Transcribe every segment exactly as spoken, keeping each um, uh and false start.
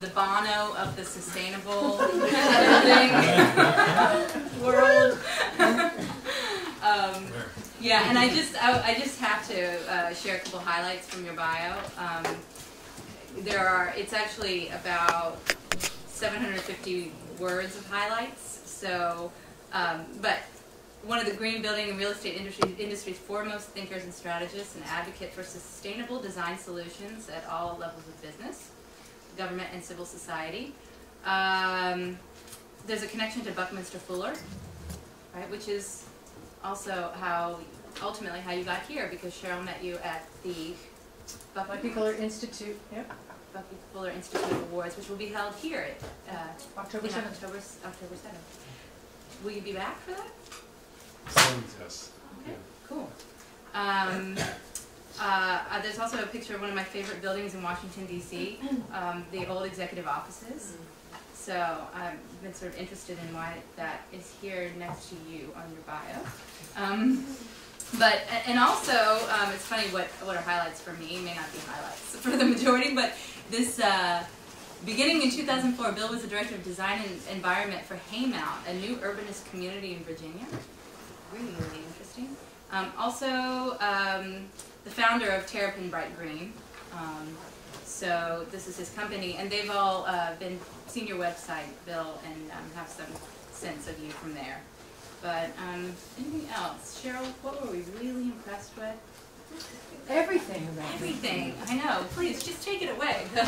The Bono of the sustainable building world. um, yeah, and I just I, I just have to uh, share a couple highlights from your bio. Um, there are it's actually about seven hundred fifty words of highlights. So, um, but one of the green building and real estate industry, industry's foremost thinkers and strategists, and advocate for sustainable design solutions at all levels of business, government, and civil society. Um, there's a connection to Buckminster Fuller, right, which is also how, ultimately, how you got here, because Cheryl met you at the Bucky Fuller Institute. Yep. Bucky Fuller Institute Awards, which will be held here at uh, October seventh. October, October seventh. Will you be back for that? Seventh, yes. Okay, Yeah. cool. Um, uh, uh, there's also a picture of one of my favorite buildings in Washington, D C, um, the old executive offices. So I've been sort of interested in why that is here next to you on your bio. Um, but, and also, um, it's funny what, what are highlights for me, may not be highlights for the majority, but this, uh, beginning in two thousand four, Bill was the director of design and environment for Haymount, a new urbanist community in Virginia. Really, really interesting. Um, also, um, the founder of Terrapin Bright Green. Um, so this is his company, and they've all uh, been seen your website, Bill, and um, have some sense of you from there. But um, anything else? Cheryl, what were we really impressed with? Everything about Everything. I know. Please, just take it away, Bill.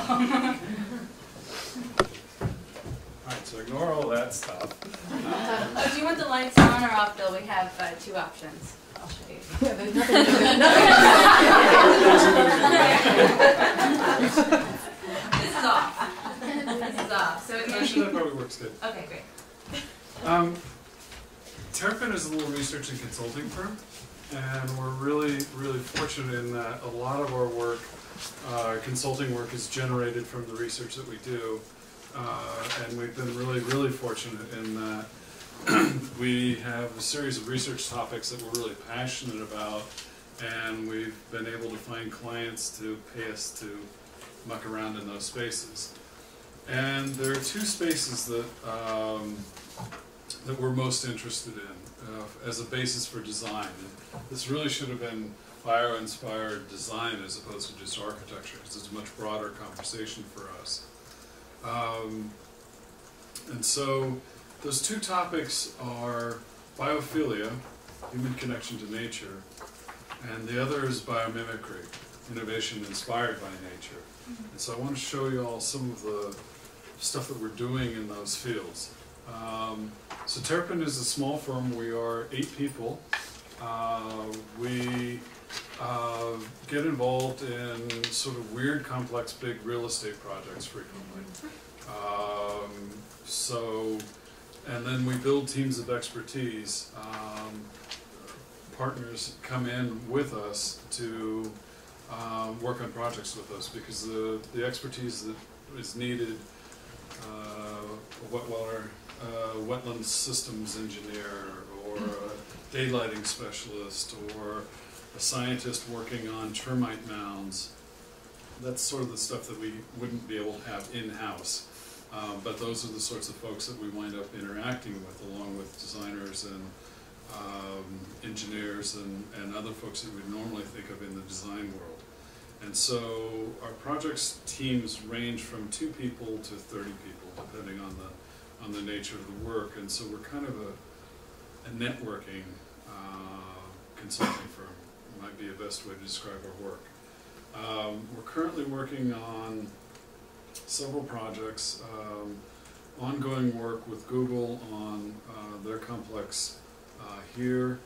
Alright, so ignore all that stuff. Oh, do you want the lights on or off, Bill? We have uh, two options. I'll show you. Yeah, there's nothing, there's nothing. This is off. This is off. So again, Actually, that probably works good. okay, great. Um, Terrapin is a little research and consulting firm, and we're really, really fortunate in that a lot of our work, uh, consulting work, is generated from the research that we do. Uh, and we've been really, really fortunate in that we have a series of research topics that we're really passionate about, and we've been able to find clients to pay us to muck around in those spaces. And there are two spaces that um, that we're most interested in uh, as a basis for design. And this really should have been bio-inspired design as opposed to just architecture, because it's a much broader conversation for us. Um, and so those two topics are biophilia, human connection to nature, and the other is biomimicry, innovation inspired by nature. And so I want to show you all some of the stuff that we're doing in those fields. Um, so Terrapin is a small firm. We are eight people. Uh, we Uh, get involved in sort of weird, complex, big real estate projects frequently. Um, so, and then we build teams of expertise. Um, partners come in with us to um, work on projects with us, because the, the expertise that is needed, uh, a wet water, uh, wetland systems engineer, or a daylighting specialist, or a scientist working on termite mounds. That's sort of the stuff that we wouldn't be able to have in-house. Uh, but those are the sorts of folks that we wind up interacting with, along with designers and um, engineers and, and other folks that we'd normally think of in the design world. And so our projects teams range from two people to thirty people, depending on the, on the nature of the work. And so we're kind of a, a networking uh, consulting firm. Might be the best way to describe our work. Um, we're currently working on several projects, um, ongoing work with Google on uh, their complex uh, here,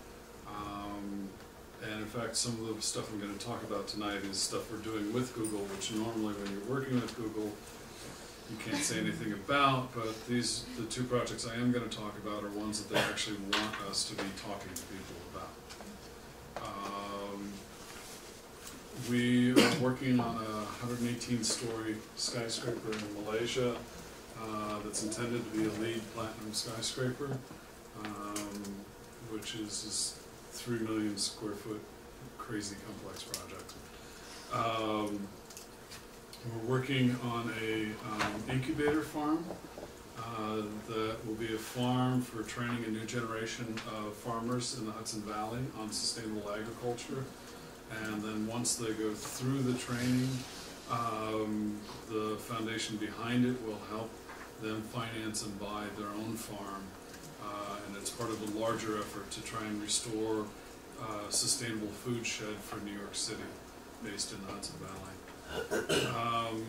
um, and in fact some of the stuff I'm going to talk about tonight is stuff we're doing with Google, which normally when you're working with Google you can't say anything about, but these, the two projects I am going to talk about are ones that they actually want us to be talking to people about. Um, we are working on a one hundred eighteen story skyscraper in Malaysia uh, that's intended to be a LEED Platinum skyscraper, um, which is this three million square foot crazy complex project. Um, We're working on a um, incubator farm uh, that will be a farm for training a new generation of farmers in the Hudson Valley on sustainable agriculture. And then once they go through the training, um, the foundation behind it will help them finance and buy their own farm. Uh, and it's part of a larger effort to try and restore uh, sustainable food shed for New York City, based in the Hudson Valley. Um,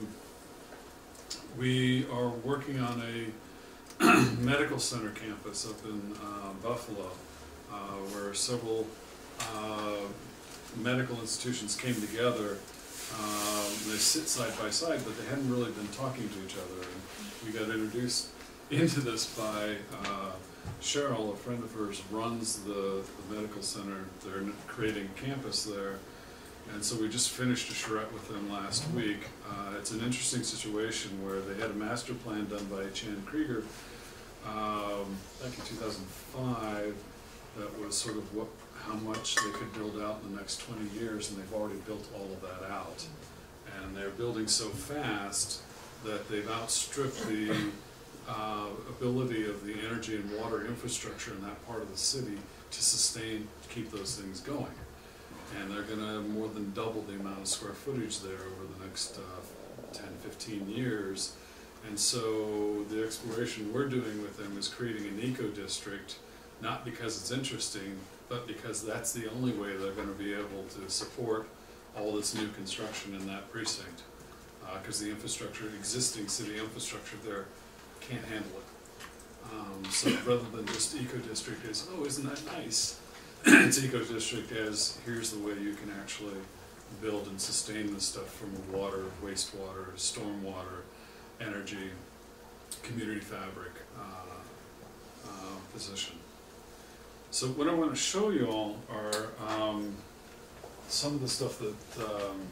we are working on a medical center campus up in uh, Buffalo, uh, where several uh, medical institutions came together. Um, they sit side by side, but they hadn't really been talking to each other. And we got introduced into this by uh, Cheryl, a friend of hers, runs the, the medical center. They're creating a campus there. And so we just finished a charrette with them last week. Uh, it's an interesting situation where they had a master plan done by Chan Krieger um, back in two thousand five that was sort of what, how much they could build out in the next twenty years, and they've already built all of that out. And they're building so fast that they've outstripped the uh, ability of the energy and water infrastructure in that part of the city to sustain, to keep those things going. And they're going to more than double the amount of square footage there over the next uh, ten, fifteen years. And so the exploration we're doing with them is creating an eco-district, not because it's interesting, but because that's the only way they're going to be able to support all this new construction in that precinct. Because uh, the infrastructure, existing city infrastructure there, can't handle it. Um, so rather than just eco-district is, oh, isn't that nice? It's eco-district as, here's the way you can actually build and sustain this stuff from a water, wastewater, stormwater, energy, community fabric uh, uh, position. So what I want to show you all are um, some of the stuff that um,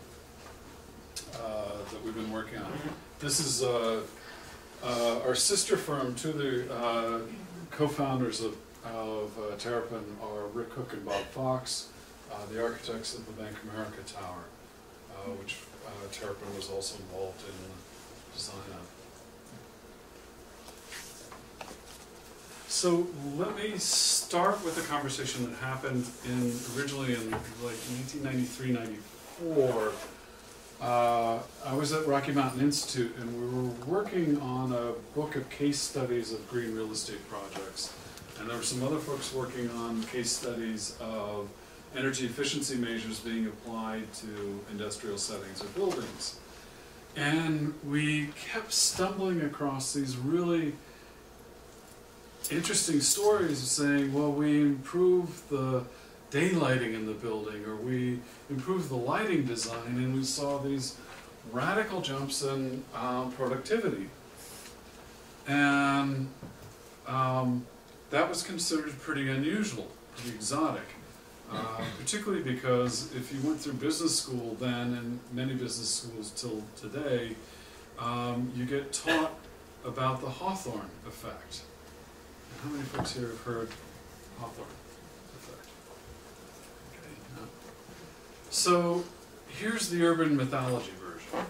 uh, that we've been working on. This is uh, uh, our sister firm to the uh, co-founders of, of uh, Terrapin are Rick Cook and Bob Fox, uh, the architects of the Bank of America Tower, uh, which uh, Terrapin was also involved in the design of. So let me start with a conversation that happened in originally in like nineteen ninety-three, ninety-four. Uh, I was at Rocky Mountain Institute, and we were working on a book of case studies of green real estate projects. And there were some other folks working on case studies of energy efficiency measures being applied to industrial settings or buildings. And we kept stumbling across these really interesting stories of saying, well, we improved the daylighting in the building, or we improved the lighting design, and we saw these radical jumps in um, productivity. And um, that was considered pretty unusual, pretty exotic, uh, particularly because if you went through business school then, and many business schools till today, um, you get taught about the Hawthorne effect. How many folks here have heard Hawthorne effect? Okay, no. So here's the urban mythology version.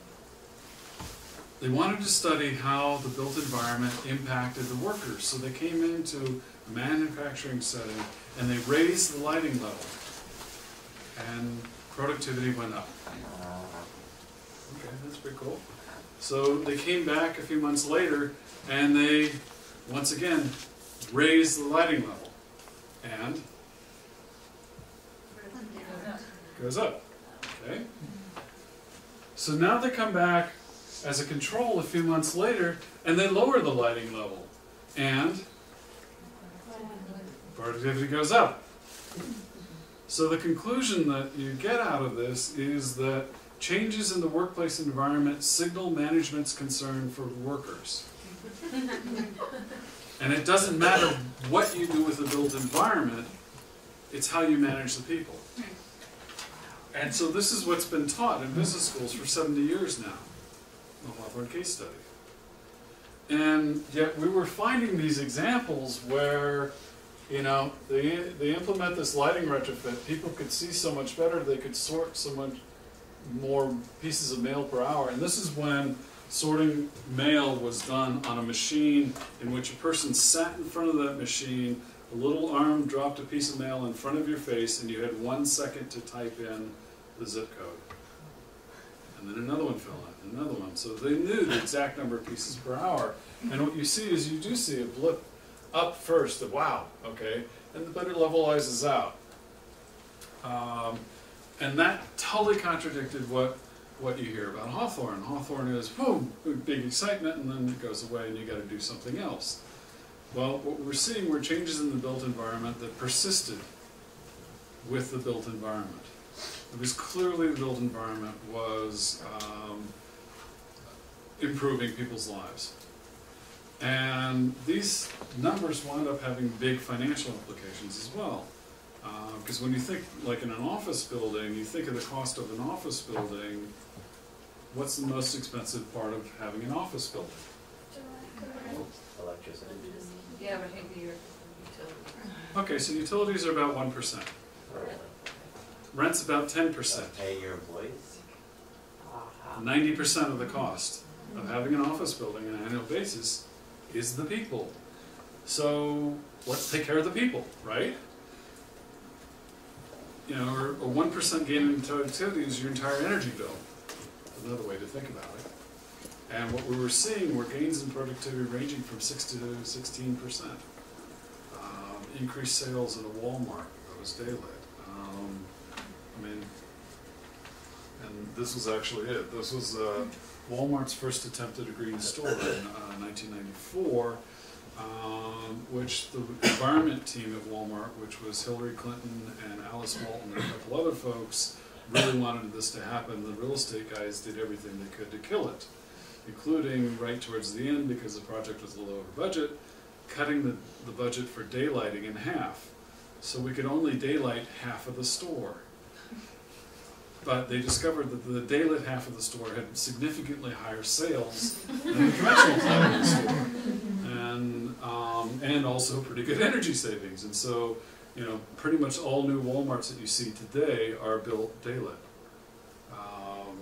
They wanted to study how the built environment impacted the workers. So they came into a manufacturing setting and they raised the lighting level, and productivity went up. Okay, that's pretty cool. So they came back a few months later and they once again raise the lighting level, and goes up. Okay. So now they come back as a control a few months later, and they lower the lighting level, and productivity goes up. So the conclusion that you get out of this is that changes in the workplace environment signal management's concern for workers. And it doesn't matter what you do with the built environment, it's how you manage the people. And so this is what's been taught in business schools for seventy years now, the Hawthorne case study. And yet we were finding these examples where, you know, they, they implement this lighting retrofit, people could see so much better, they could sort so much more pieces of mail per hour. And this is when sorting mail was done on a machine in which a person sat in front of that machine, a little arm dropped a piece of mail in front of your face, and you had one second to type in the zip code. And then another one fell in, another one. So they knew the exact number of pieces per hour. And what you see is you do see a blip up first of, wow, okay, and but it levelizes out. Um, and that totally contradicted what, what you hear about Hawthorne. Hawthorne is, boom, big excitement, and then it goes away and you got to do something else. Well, what we're seeing were changes in the built environment that persisted with the built environment. It was clearly the built environment was um, improving people's lives. And these numbers wound up having big financial implications as well. Because uh, when you think, like in an office building, you think of the cost of an office building, what's the most expensive part of having an office building? Electricity. Yeah, but maybe your utilities. Okay, so utilities are about one percent. Rent's about ten percent. Pay your employees? ninety percent of the cost of having an office building on an annual basis is the people. So let's take care of the people, right? You know, or a one percent gain in productivity is your entire energy bill. Another way to think about it. And what we were seeing were gains in productivity ranging from six to sixteen percent. Um, increased sales at a Walmart that was daylit. Um, I mean, and this was actually it. This was uh, Walmart's first attempt at a green store in uh, nineteen ninety-four, um, which the environment team at Walmart, which was Hillary Clinton and Alice Walton and a couple other folks, really wanted this to happen. The real estate guys did everything they could to kill it, including right towards the end, because the project was a little over budget, cutting the, the budget for daylighting in half. So we could only daylight half of the store. But they discovered that the daylit half of the store had significantly higher sales than the conventional side of the store. And, um, and also pretty good energy savings. And so, you know, pretty much all new Walmarts that you see today are built daylit. Um,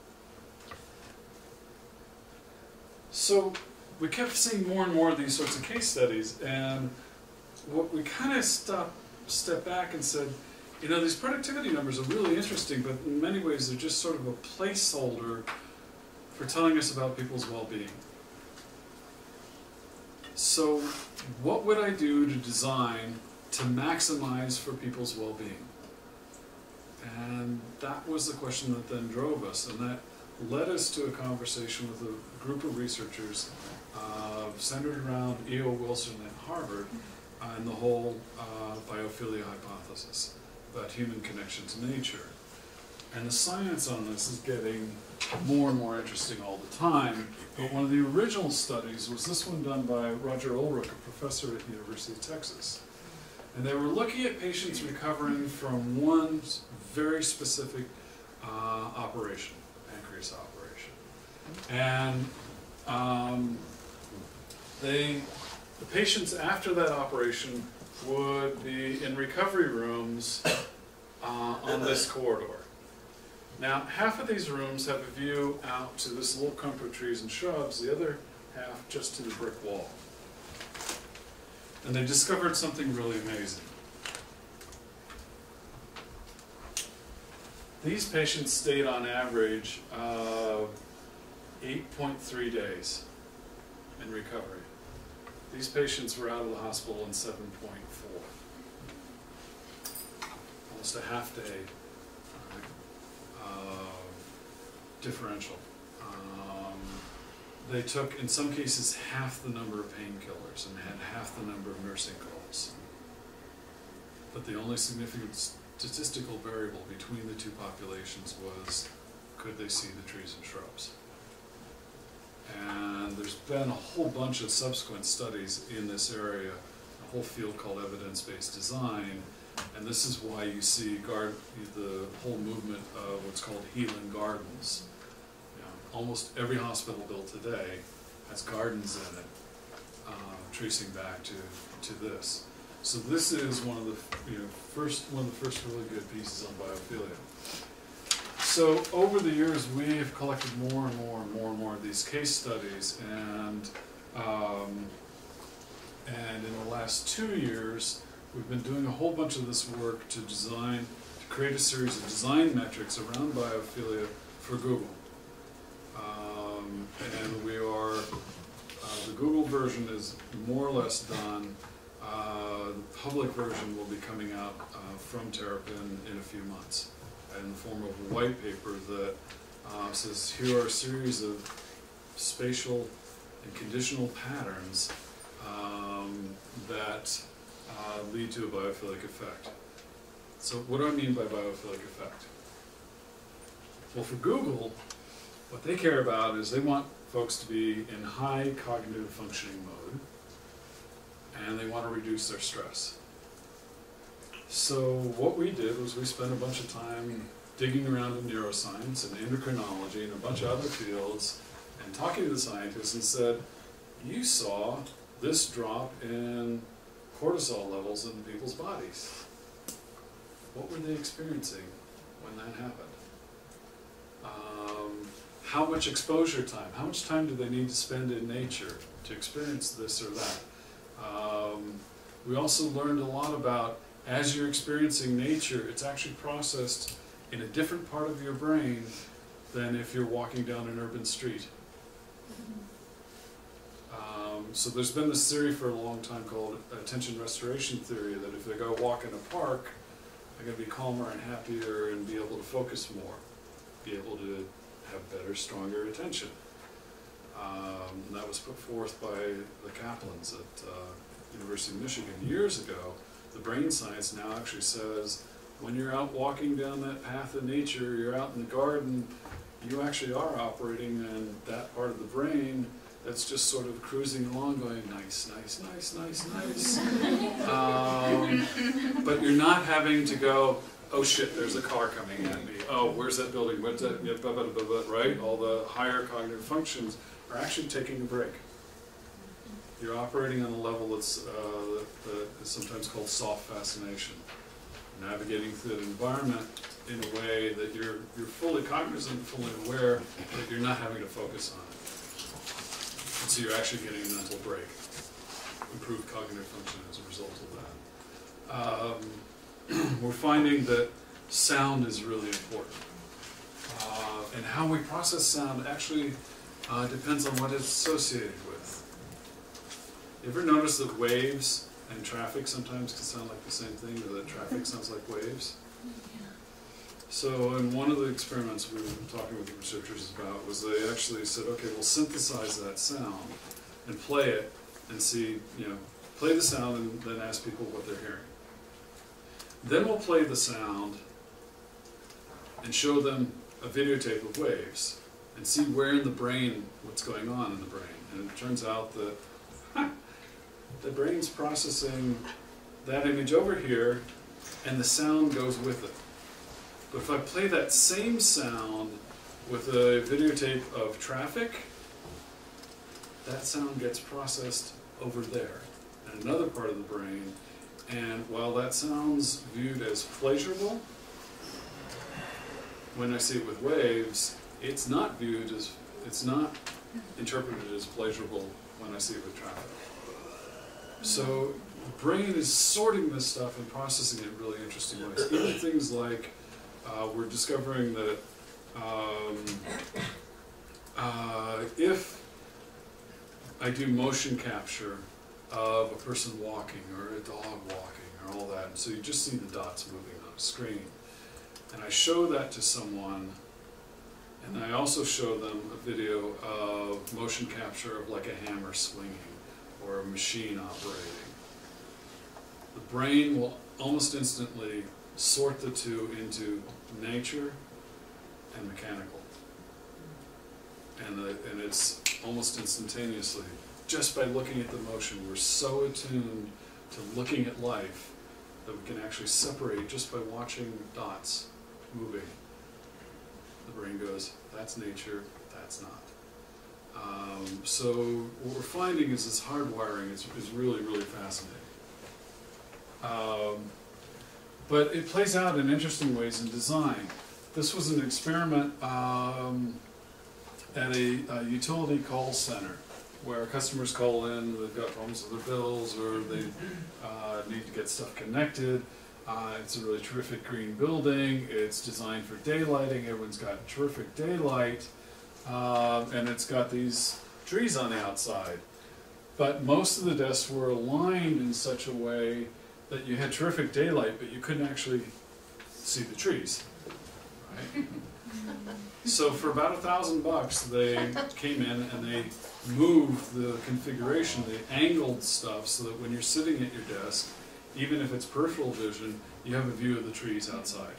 so we kept seeing more and more of these sorts of case studies, and what we kind of stopped, stepped back and said, you know, these productivity numbers are really interesting, but in many ways they're just sort of a placeholder for telling us about people's well-being. So what would I do to design to maximize for people's well-being? And that was the question that then drove us, and that led us to a conversation with a group of researchers uh, centered around E O Wilson at Harvard uh, and the whole uh, biophilia hypothesis about human connection to nature. And the science on this is getting more and more interesting all the time, but one of the original studies was this one done by Roger Ulrich, a professor at the University of Texas. And they were looking at patients recovering from one very specific uh, operation, pancreas operation. And um, they, the patients after that operation would be in recovery rooms uh, on this corridor. Now, half of these rooms have a view out to this little clump of trees and shrubs, the other half just to the brick wall. And they discovered something really amazing. These patients stayed on average uh, eight point three days in recovery. These patients were out of the hospital in seven point four. Almost a half day uh, differential. Um, they took, in some cases, half the number of painkillers and had half the number of nursing calls. But the only significant statistical variable between the two populations was, could they see the trees and shrubs? And there's been a whole bunch of subsequent studies in this area, a whole field called evidence-based design, and this is why you see guard, the whole movement of what's called healing gardens. You know, almost every hospital built today has gardens in it, uh, tracing back to, to this. So this is one of the you know first one of the first really good pieces on biophilia. So over the years, we have collected more and more and more and more of these case studies, and um, and in the last two years, we've been doing a whole bunch of this work to design, to create a series of design metrics around biophilia for Google. Um, and we are, uh, the Google version is more or less done. Uh, the public version will be coming out uh, from Terrapin in a few months, in the form of a white paper that uh, says here are a series of spatial and conditional patterns um, that uh, lead to a biophilic effect. So what do I mean by biophilic effect? Well, for Google, what they care about is they want folks to be in high cognitive functioning mode, and they want to reduce their stress. So what we did was we spent a bunch of time digging around in neuroscience and endocrinology and a bunch of other fields and talking to the scientists and said, you saw this drop in cortisol levels in people's bodies. What were they experiencing when that happened? Um, how much exposure time? How much time do they need to spend in nature to experience this or that? Um, we also learned a lot about, as you're experiencing nature, it's actually processed in a different part of your brain than if you're walking down an urban street. Um, so there's been this theory for a long time called attention restoration theory, that if I go walk in a park, I'm going to be calmer and happier and be able to focus more, be able to have better, stronger attention. Um, and that was put forth by the Kaplans at uh, University of Michigan years ago. The brain science now actually says when you're out walking down that path of nature, you're out in the garden, you actually are operating in that part of the brain that's just sort of cruising along going, nice, nice, nice, nice, nice. um, but you're not having to go, oh shit, there's a car coming at me. Oh, where's that building? What's that? Yeah, blah, blah, blah, blah, right? All the higher cognitive functions are actually taking a break. You're operating on a level that's uh, that, that is sometimes called soft fascination. Navigating through the environment in a way that you're you're fully cognizant, fully aware that you're not having to focus on it. And so you're actually getting a mental break, improved cognitive function as a result of that. Um, we're finding that sound is really important. Uh, and how we process sound actually uh, depends on what it's associated with. You ever notice that waves and traffic sometimes can sound like the same thing, or that traffic sounds like waves? So in one of the experiments we were talking with the researchers about was they actually said, okay, we'll synthesize that sound and play it and see, you know, play the sound and then ask people what they're hearing. Then we'll play the sound and show them a videotape of waves and see where in the brain, what's going on in the brain. And it turns out that huh, the brain's processing that image over here and the sound goes with it. But if I play that same sound with a videotape of traffic, that sound gets processed over there in another part of the brain. And while that sounds viewed as pleasurable, when I see it with waves, it's not viewed as, it's not interpreted as pleasurable when I see it with traffic. So the brain is sorting this stuff and processing it in really interesting ways. Even things like, uh, we're discovering that um, uh, if I do motion capture of a person walking or a dog walking or all that, and so you just see the dots moving on a screen, and I show that to someone, and I also show them a video of motion capture of like a hammer swinging or a machine operating. The brain will almost instantly sort the two into nature and mechanical. And, the, and it's almost instantaneously, just by looking at the motion, we're so attuned to looking at life that we can actually separate just by watching dots moving. The brain goes, that's nature, that's not. Um, so what we're finding is this hardwiring is, is really, really fascinating. Um, but it plays out in interesting ways in design. this was an experiment um, at a, a utility call center where customers call in, they've got problems with their bills, or they uh, need to get stuff connected. Uh, it's a really terrific green building. It's designed for daylighting. Everyone's got terrific daylight. Uh, and it's got these trees on the outside. But most of the desks were aligned in such a way that you had terrific daylight, but you couldn't actually see the trees. Right? So for about a thousand bucks, they came in and they moved the configuration. They angled stuff so that when you're sitting at your desk, even if it's peripheral vision, you have a view of the trees outside.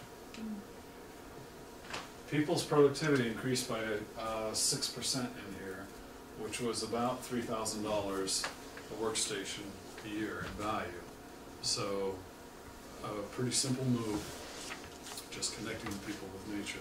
People's productivity increased by uh, six percent in here, which was about three thousand dollars a workstation a year in value. So a pretty simple move, just connecting people with nature.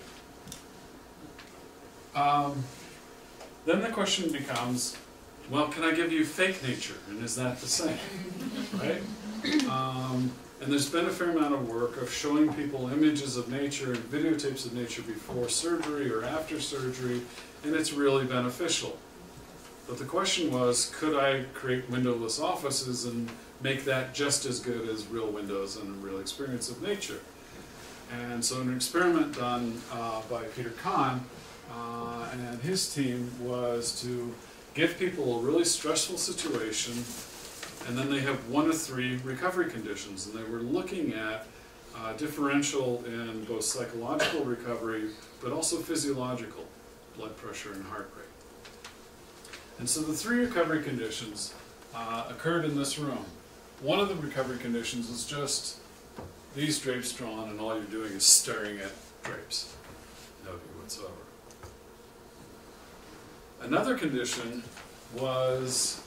Um, then the question becomes, well, can I give you fake nature, and is that the same, right? Um, and there's been a fair amount of work of showing people images of nature and videotapes of nature before surgery or after surgery, and it's really beneficial. But the question was, could I create windowless offices and make that just as good as real windows and a real experience of nature? And so an experiment done uh, by Peter Kahn uh, and his team was to give people a really stressful situation, and then they have one of three recovery conditions, and they were looking at uh, differential in both psychological recovery but also physiological, blood pressure and heart rate. And so the three recovery conditions uh, occurred in this room. One of the recovery conditions is just these drapes drawn, and all you're doing is staring at drapes. No view whatsoever. Another condition was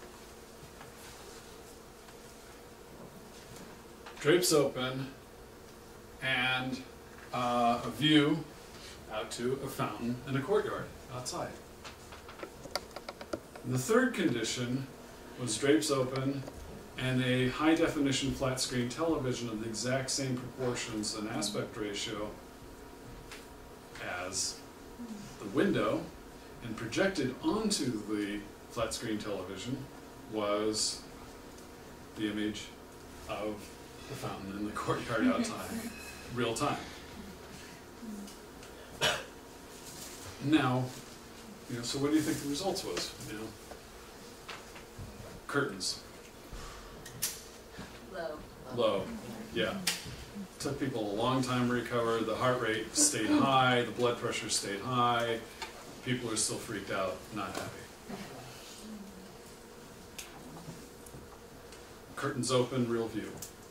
drapes open and uh, a view out to a fountain and a courtyard outside. And the third condition was drapes open and a high-definition flat-screen television of the exact same proportions and aspect ratio as the window, and projected onto the flat-screen television was the image of the fountain in the courtyard outside, real time. Now, you know, so what do you think the results was? You know, curtains. Low. Low, yeah. Took people a long time to recover. The heart rate stayed high. The blood pressure stayed high. People are still freaked out, not happy. Curtains open, real view.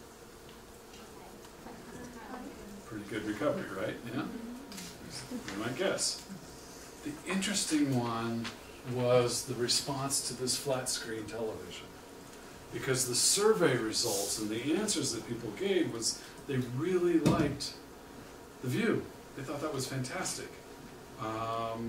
Pretty good recovery, right? Yeah? You might guess. The interesting one was the response to this flat screen television. Because the survey results and the answers that people gave was they really liked the view. They thought that was fantastic. Um,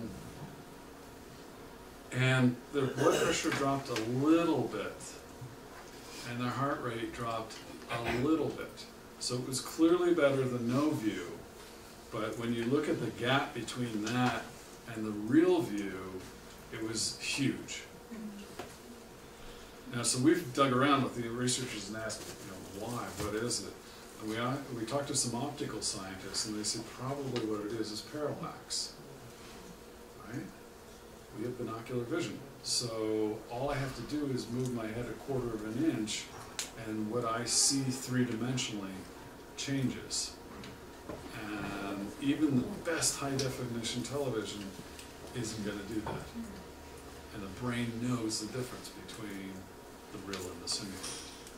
and their blood pressure dropped a little bit, and their heart rate dropped a little bit. So it was clearly better than no view. But when you look at the gap between that and the real view, it was huge. Now, so we've dug around with the researchers and asked, you know, why? What is it? And we, we talked to some optical scientists, and they said probably what it is is parallax. Right? We have binocular vision. So all I have to do is move my head a quarter of an inch, and what I see three-dimensionally changes. And even the best high-definition television isn't going to do that. And the brain knows the difference between the real and the simulated.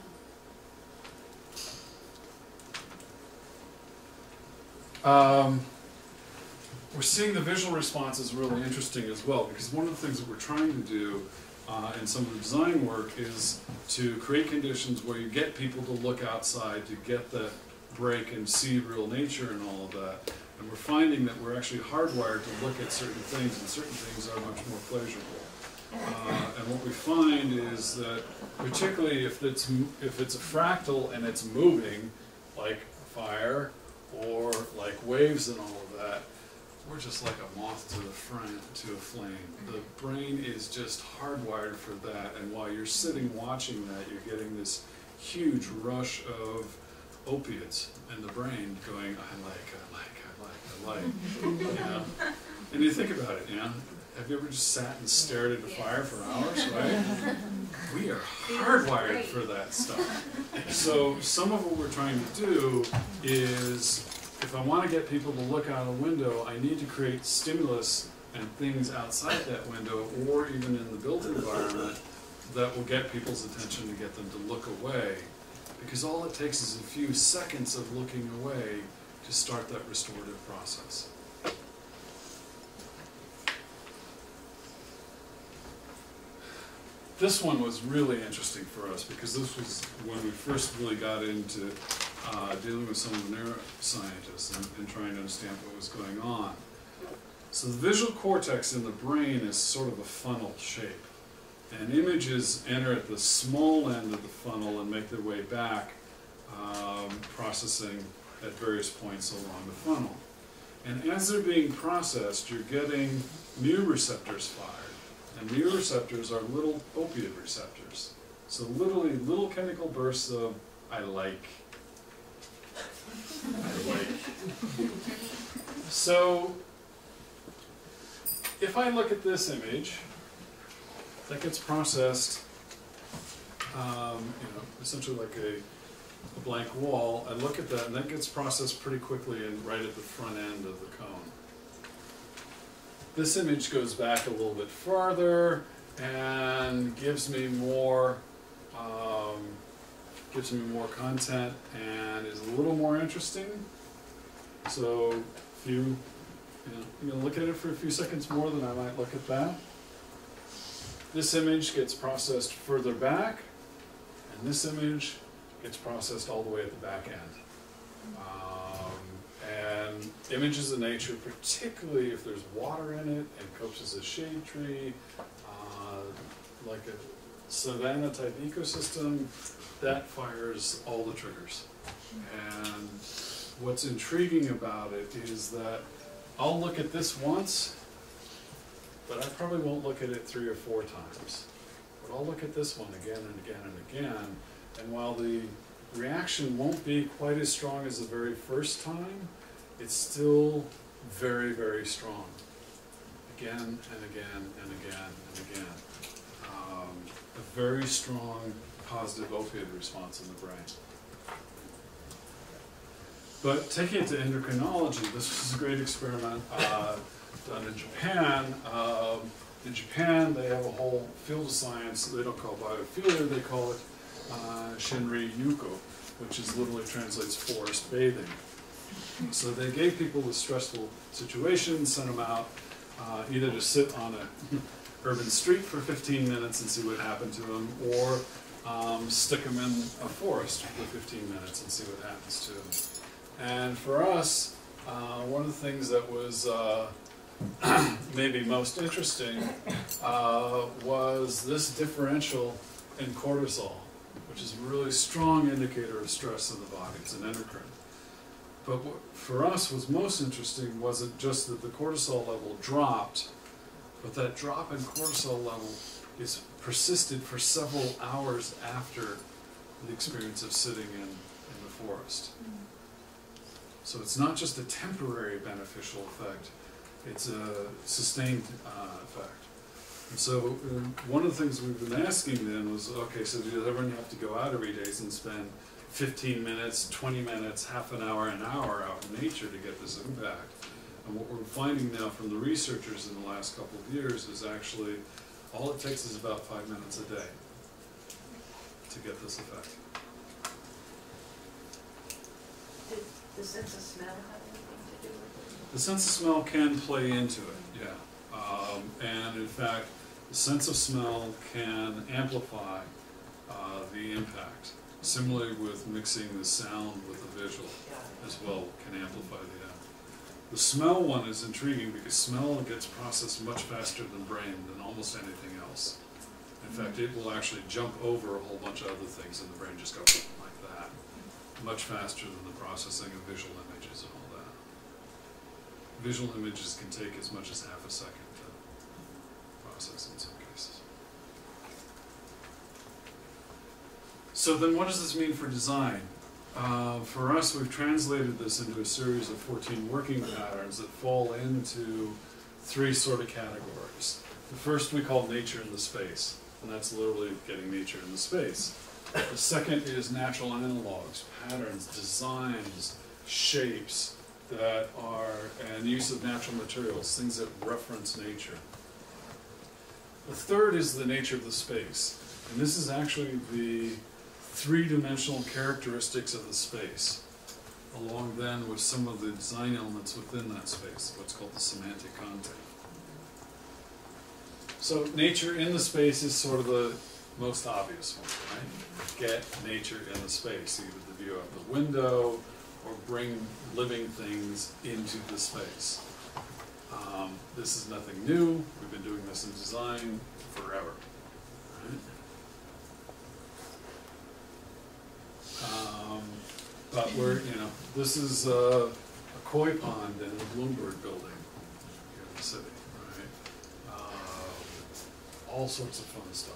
Um, we're seeing the visual response is really interesting as well, because one of the things that we're trying to do uh, in some of the design work is to create conditions where you get people to look outside, to get the break and see real nature and all of that. And we're finding that we're actually hardwired to look at certain things, and certain things are much more pleasurable. Uh, and what we find is that, particularly if it's if it's a fractal and it's moving, like fire or like waves and all of that, we're just like a moth to the frame, to a flame. The brain is just hardwired for that, and while you're sitting watching that, you're getting this huge rush of opiates in the brain going, I like, I like, I like, I like, you know? And you think about it, you know? Have you ever just sat and stared at a fire for hours, right? We are hardwired for that stuff. So some of what we're trying to do is, if I want to get people to look out a window, I need to create stimulus and things outside that window, or even in the built environment, that will get people's attention to get them to look away. Because all it takes is a few seconds of looking away to start that restorative process. This one was really interesting for us because this was when we first really got into uh, dealing with some of the neuroscientists and, and trying to understand what was going on. So the visual cortex in the brain is sort of a funnel shape. And images enter at the small end of the funnel and make their way back, um, processing at various points along the funnel. And as they're being processed, you're getting mu receptors fired. And mu receptors are little opioid receptors. So literally little chemical bursts of, I like, I like. So if I look at this image, that gets processed, um, you know, essentially like a, a blank wall. I look at that, and that gets processed pretty quickly and right at the front end of the cone. This image goes back a little bit farther and gives me more, um, gives me more content and is a little more interesting. So if you, you know, you can look at it for a few seconds more than I might look at that. This image gets processed further back, and this image gets processed all the way at the back end. Um, and images of nature, particularly if there's water in it and copes as a shade tree, uh, like a savanna type ecosystem, that fires all the triggers. And what's intriguing about it is that I'll look at this once, but I probably won't look at it three or four times. But I'll look at this one again and again and again, and while the reaction won't be quite as strong as the very first time, it's still very, very strong. Again and again and again and again. Um, a very strong positive opioid response in the brain. But taking it to endocrinology, this was a great experiment uh, done in Japan. Um, in Japan, they have a whole field of science they don't call biophilia, they call it uh, Shinri Yuko, which is literally translates forest bathing. So they gave people with stressful situations, sent them out uh, either to sit on an urban street for fifteen minutes and see what happened to them, or um, stick them in a forest for fifteen minutes and see what happens to them. And for us, uh, one of the things that was uh, maybe most interesting uh, was this differential in cortisol, which is a really strong indicator of stress in the body. It's an endocrine. But what for us was most interesting wasn't just that the cortisol level dropped, but that drop in cortisol level is persisted for several hours after the experience of sitting in, in the forest. So it's not just a temporary beneficial effect, it's a sustained uh, effect. And so uh, one of the things we've been asking then was, okay, so does everyone have to go out every day and spend fifteen minutes, twenty minutes, half an hour, an hour out in nature to get this impact? And what we're finding now from the researchers in the last couple of years is actually all it takes is about five minutes a day to get this effect. Did the sense of smell have anything to do with it? The sense of smell can play into it, yeah. Um, and in fact, the sense of smell can amplify uh, the impact. Similarly with mixing the sound with the visual as well can amplify the impact. The smell one is intriguing because smell gets processed much faster than brain than almost anything else. In fact, it will actually jump over a whole bunch of other things and the brain just goes like that. much faster than the processing of visual images and all that. Visual images can take as much as half a second to process in some cases. So then what does this mean for design? Uh, for us, we've translated this into a series of fourteen working patterns that fall into three sort of categories. The first we call nature in the space, and that's literally getting nature in the space. The second is natural analogs, patterns, designs, shapes that are, and use of natural materials, things that reference nature. The third is the nature of the space, and this is actually the three-dimensional characteristics of the space, along then with some of the design elements within that space, what's called the semantic content. So nature in the space is sort of the most obvious one, right? Get nature in the space, either the view out the window or bring living things into the space. Um, this is nothing new. We've been doing this in design forever, right? Um, but we're, you know, this is uh, a koi pond in a Bloomberg building here in the city, right? Uh, all sorts of fun stuff.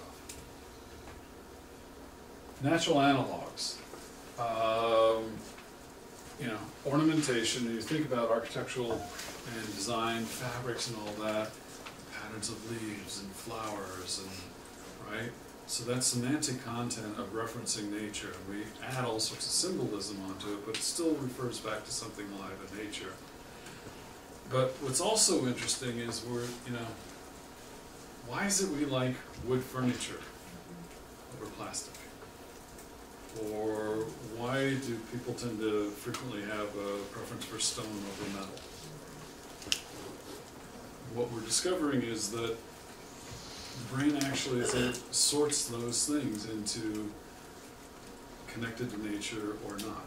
Natural analogs. Um, you know, ornamentation, you think about architectural and design, fabrics and all that, patterns of leaves and flowers, and right? So that's semantic content of referencing nature, and we add all sorts of symbolism onto it, but it still refers back to something alive in nature. But what's also interesting is we're, you know, why is it we like wood furniture over plastic? Or why do people tend to frequently have a preference for stone over metal? What we're discovering is that the brain actually is it sorts those things into connected to nature or not.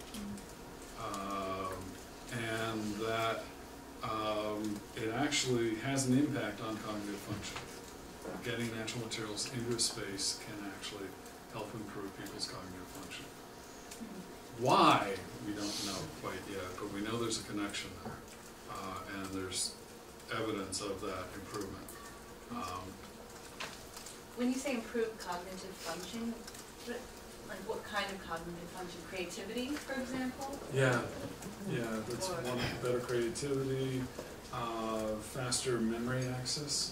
Um, and that um, it actually has an impact on cognitive function. Getting natural materials into a space can actually help improve people's cognitive function. Why, we don't know quite yet, but we know there's a connection there, uh, and there's evidence of that improvement. Um, When you say improve cognitive function, what, like what kind of cognitive function? Creativity, for example? yeah, yeah, that's Or- one, better creativity, uh, faster memory access.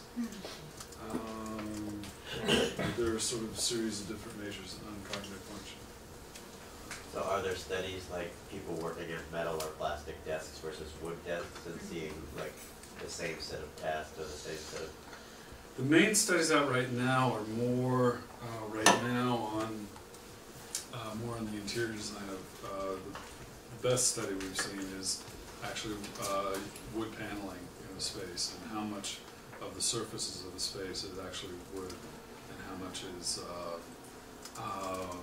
Um, there are sort of a series of different measures on cognitive function. So are there studies like people working at metal or plastic desks versus wood desks and seeing like the same set of tasks or the same set of... The main studies out right now are more, uh, right now on, uh, more on the interior design of, uh, the best study we've seen is actually, uh, wood paneling in a space and how much of the surfaces of the space is actually wood and how much is, uh, um,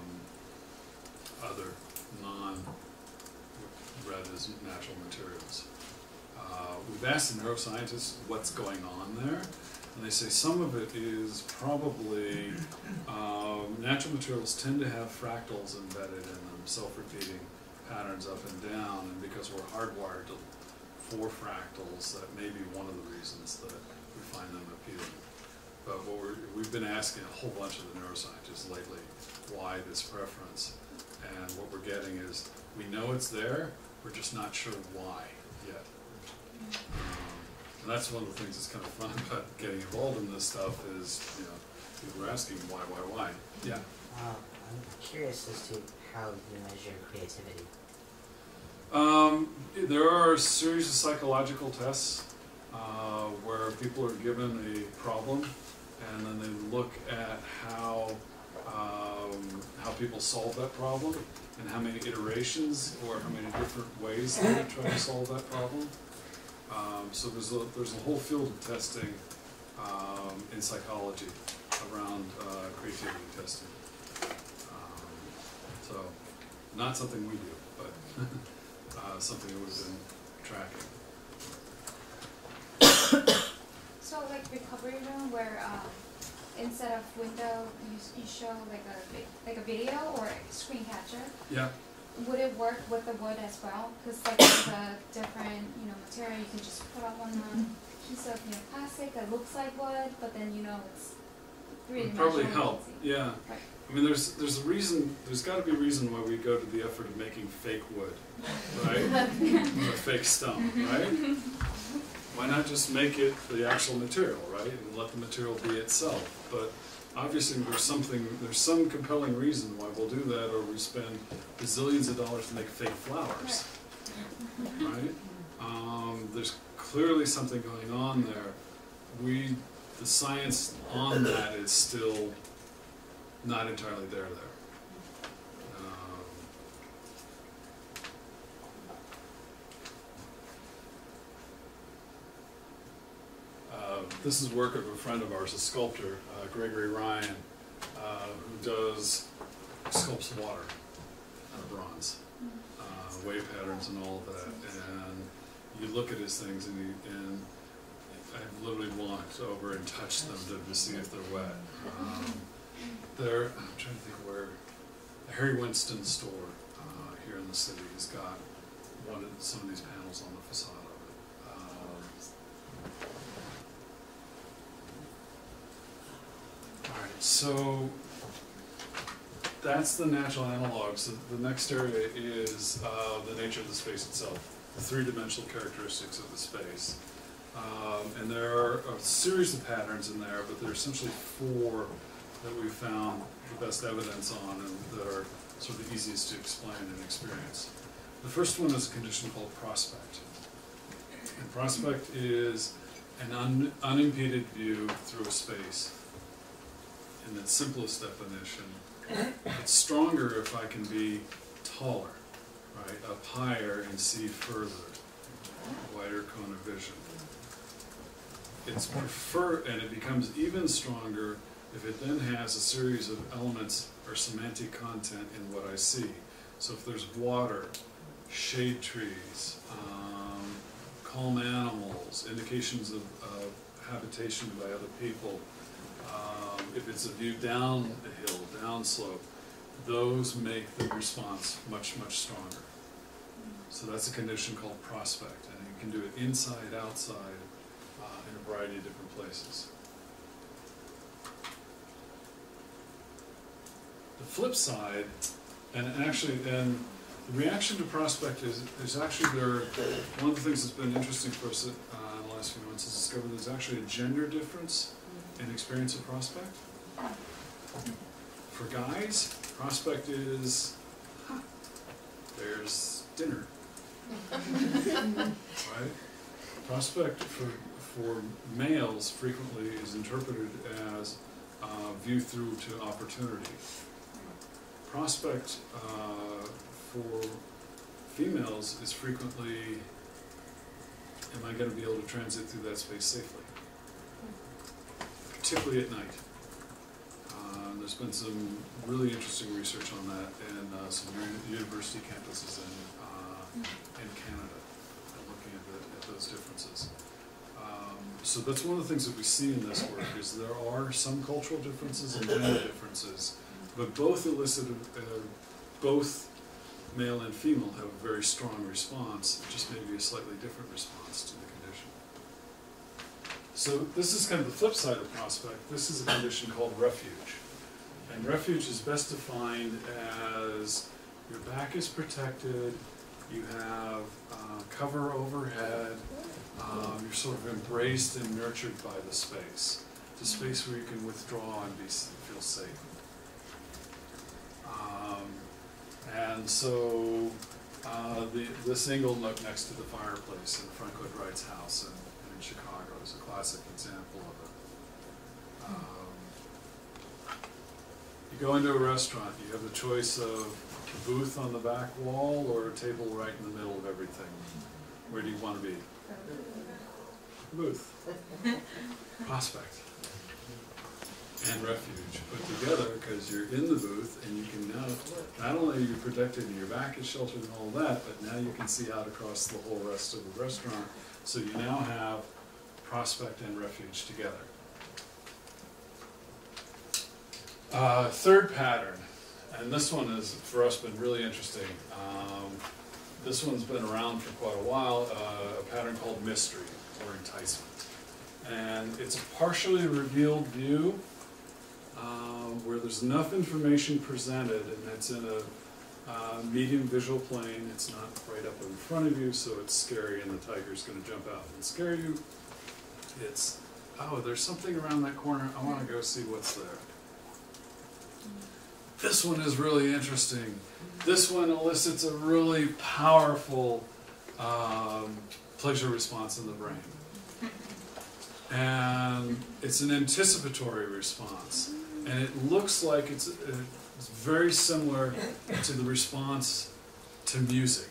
other non, read as natural materials. Uh, we've asked the neuroscientists what's going on there, and they say some of it is probably um, natural materials tend to have fractals embedded in them, self-repeating patterns up and down, and because we're hardwired to, for fractals, that may be one of the reasons that we find them appealing. But what we're, we've been asking a whole bunch of the neuroscientists lately why this preference, and what we're getting is we know it's there, we're just not sure why yet. Um, and that's one of the things that's kind of fun about getting involved in this stuff is, you know, people are asking why, why, why. Yeah. Uh, I'm curious as to how you measure creativity. Um, there are a series of psychological tests uh, where people are given a problem, and then they look at how um, how people solve that problem, and how many iterations or how many different ways they try to solve that problem. Um, so there's a, there's a whole field of testing um, in psychology around uh, creativity testing. Um, so not something we do, but uh, something that we've been tracking. So like recovery room where um, instead of window you, you show like a vi- like a video or a screen capture. Yeah. would it work with the wood as well? Because like there's a different, you know, material you can just put up on a piece of, you know, plastic that looks like wood, but then you know it's three Would dimensional. probably help, yeah. Right. I mean, there's there's a reason. There's got to be a reason why we go to the effort of making fake wood, right? Or fake stone, right? Why not just make it the actual material, right, and let the material be itself? But obviously, there's something, there's some compelling reason why we'll do that, or we spend bazillions of dollars to make fake flowers, right? Um, there's clearly something going on there. We, the science on that is still not entirely there there. Um, uh, this is work of a friend of ours, a sculptor, uh, Gregory Ryan, uh, who does, sculpts water out of bronze, uh, wave patterns and all of that. And you look at his things and, you, and I've literally walked over and touched them to, to see if they're wet. Um, There, I'm trying to think where, the Harry Winston store uh, here in the city has got one of some of these panels on the facade of it. Um, all right, so that's the natural analogs. The, the next area is uh, the nature of the space itself, the three-dimensional characteristics of the space. Um, and there are a series of patterns in there, but there are essentially four that we've found the best evidence on and that are sort of the easiest to explain and experience. The first one is a condition called prospect. And prospect is an un unimpeded view through a space. In its simplest definition, it's stronger if I can be taller, right, up higher and see further, a wider cone of vision. It's prefer, and it becomes even stronger if it then has a series of elements or semantic content in what I see. So if there's water, shade trees, um, calm animals, indications of uh, habitation by other people, um, if it's a view down a hill, downslope, those make the response much, much stronger. So that's a condition called prospect, and you can do it inside, outside, uh, in a variety of different places. The flip side, and actually, and the reaction to prospect is, is actually there, one of the things that's been interesting for us uh, in the last few months is discovered there's actually a gender difference in experience of prospect. For guys, prospect is, huh, there's dinner, right? Prospect for, for males frequently is interpreted as uh, view through to opportunity. Prospect uh, for females is frequently, am I going to be able to transit through that space safely? Particularly at night. Uh, there's been some really interesting research on that in uh, some uni university campuses in, uh, in Canada, looking at, the, at those differences. Um, so that's one of the things that we see in this work, is there are some cultural differences and gender differences, but both elicit, uh, both male and female have a very strong response, just maybe a slightly different response to the condition. So this is kind of the flip side of prospect. This is a condition called refuge. And refuge is best defined as your back is protected, you have uh, cover overhead, um, you're sort of embraced and nurtured by the space. It's a space where you can withdraw and be, feel safe. Um, and so uh, the, the single nook next to the fireplace in Franklin Wright's house in, in Chicago is a classic example of it. Um, you go into a restaurant, you have the choice of a booth on the back wall or a table right in the middle of everything. Where do you want to be? Booth. Prospect. And refuge put together, because you're in the booth and you can now, not only are you protected and your back is sheltered and all that, but now you can see out across the whole rest of the restaurant. So you now have prospect and refuge together. Uh, third pattern, and this one has, for us, been really interesting. Um, this one's been around for quite a while, uh, a pattern called mystery, or enticement. And it's a partially revealed view, uh, where there's enough information presented, and it's in a uh, medium visual plane. It's not right up in front of you, so it's scary, and the tiger's going to jump out and scare you. It's, oh, there's something around that corner. I want to go see what's there. This one is really interesting. This one elicits a really powerful um, pleasure response in the brain. And it's an anticipatory response. And it looks like it's, it's very similar to the response to music.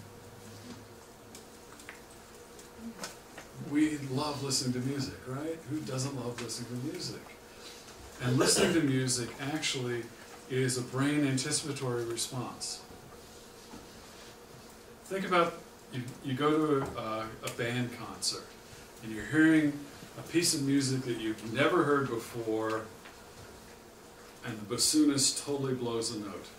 We love listening to music, right? Who doesn't love listening to music? And listening to music actually is a brain anticipatory response. Think about, you, you go to a, uh, a band concert, and you're hearing a piece of music that you've never heard before, and the bassoonist totally blows a note.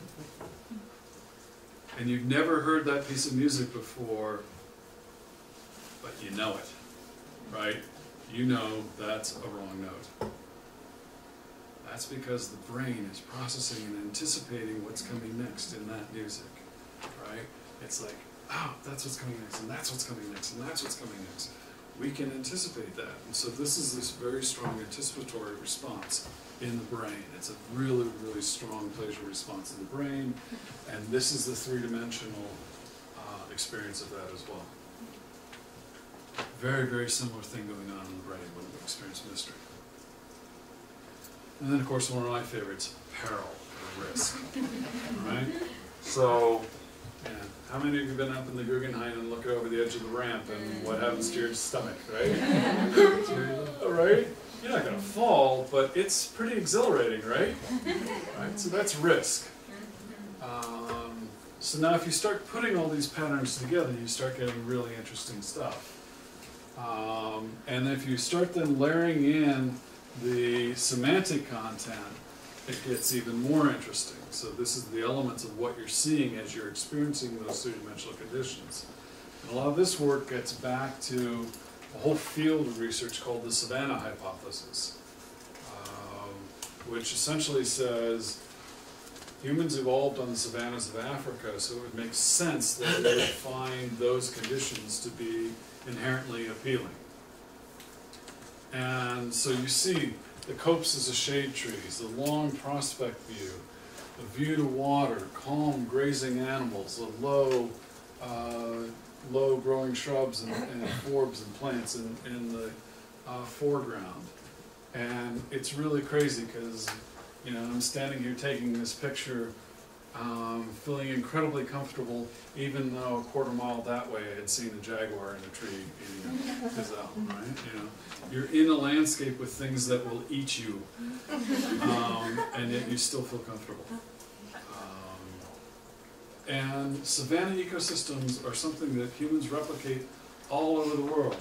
And you've never heard that piece of music before, but you know it, right? You know that's a wrong note. That's because the brain is processing and anticipating what's coming next in that music, right? It's like, oh, that's what's coming next, and that's what's coming next, and that's what's coming next. We can anticipate that. And so this is this very strong anticipatory response in the brain. It's a really, really strong pleasure response in the brain, and this is the three-dimensional uh, experience of that as well. Very, very similar thing going on in the brain when we experience mystery. And then, of course, one of my favorites, peril or risk. Right? So, yeah, how many of you have been up in the Guggenheim and look over the edge of the ramp and what happens to your stomach, right? All right? You're not going to fall, but it's pretty exhilarating, right? Right? So that's risk. Um, so now if you start putting all these patterns together, you start getting really interesting stuff. Um, and if you start then layering in the semantic content, it gets even more interesting. So this is the elements of what you're seeing as you're experiencing those three-dimensional conditions. And a lot of this work gets back to a whole field of research called the Savannah hypothesis, um, which essentially says humans evolved on the savannas of Africa, so it would make sense that we would find those conditions to be inherently appealing. And so you see the copses of shade trees, the long prospect view, the view to water, calm grazing animals, the low, uh, low growing shrubs and, and forbs and plants in, in the uh, foreground. And it's really crazy because, you know, I'm standing here taking this picture, um, feeling incredibly comfortable, even though a quarter mile that way I had seen a jaguar in a tree eating a gazelle, right? You know, you're in a landscape with things that will eat you, um, and yet you still feel comfortable. Um, and savanna ecosystems are something that humans replicate all over the world.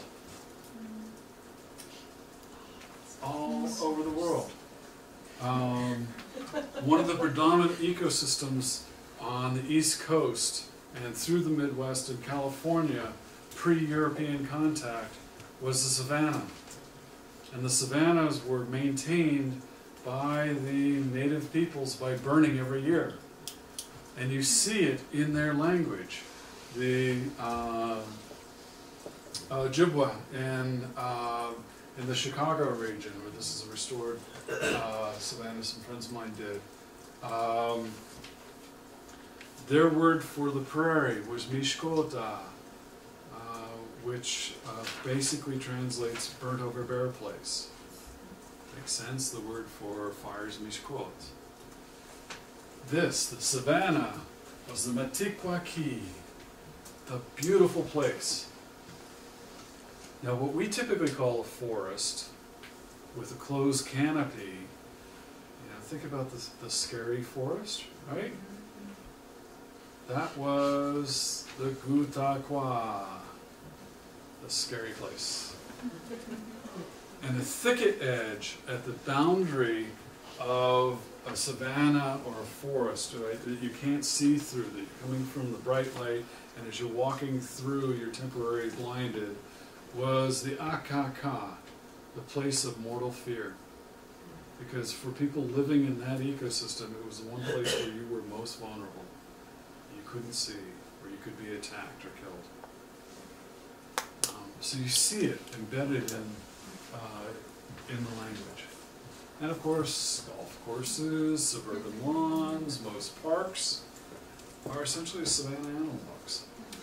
All over the world. Um, one of the predominant ecosystems on the East Coast and through the Midwest and California, pre-European contact, was the savanna. And the savannas were maintained by the native peoples by burning every year. And you see it in their language. The uh, uh, Ojibwa in, uh, in the Chicago region, where this is a restored uh, savanna some friends of mine did. Um, their word for the prairie was Mishkota, which uh, basically translates burnt over bare place. Makes sense, the word for fire is mishkot. This, the savanna, was the Matikwaki, the beautiful place. Now what we typically call a forest with a closed canopy, you know, think about the, the scary forest, right? That was the Gutakwa, the scary place. And the thicket edge at the boundary of a savanna or a forest, right, that you can't see through, that you're coming from the bright light, and as you're walking through, you're temporarily blinded, was the Akaka, the place of mortal fear. Because for people living in that ecosystem, it was the one place where you were most vulnerable. You couldn't see, or you could be attacked or killed. Um, so you see it embedded in, uh, in the language. And of course, golf courses, suburban lawns, most parks are essentially savanna animal books.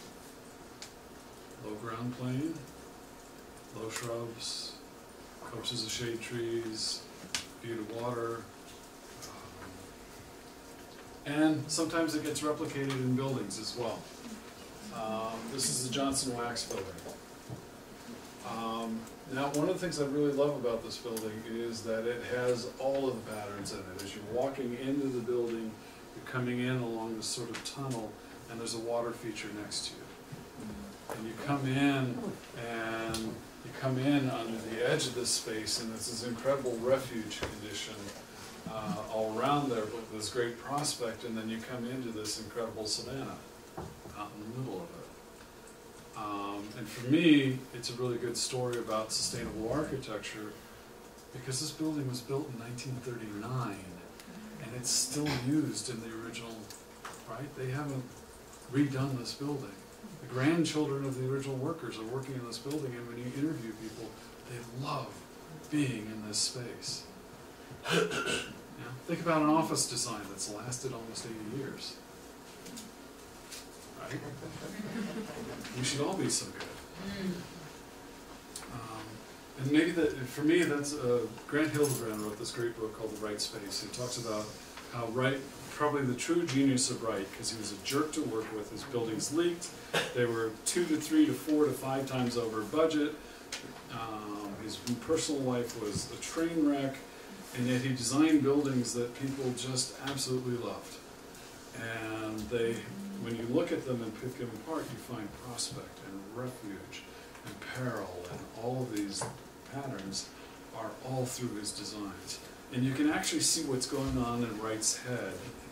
Low ground plain, low shrubs, copses of shade trees, view to water. Um, and sometimes it gets replicated in buildings as well. Um, this is the Johnson Wax building. Um, now, one of the things I really love about this building is that it has all of the patterns in it. As you're walking into the building, you're coming in along this sort of tunnel, and there's a water feature next to you. And you come in, and you come in under the edge of this space, and it's this incredible refuge condition uh, all around there, but with this great prospect, and then you come into this incredible savanna out in the middle of it. Um, and for me, it's a really good story about sustainable architecture, because this building was built in nineteen thirty-nine, and it's still used in the original, right? They haven't redone this building. The grandchildren of the original workers are working in this building, and when you interview people, they love being in this space. You know, think about an office design that's lasted almost eighty years. Right? We should all be so good. Um, and maybe that, for me, that's, uh, Grant Hildebrand wrote this great book called The Right Space. He talks about how Wright, probably the true genius of Wright, because he was a jerk to work with, his buildings leaked, they were two to three to four to five times over budget, um, his personal life was a train wreck, and yet he designed buildings that people just absolutely loved. And they, when you look at them and pick them apart, you find prospect and refuge and peril, and all of these patterns are all through his designs. And you can actually see what's going on in Wright's head,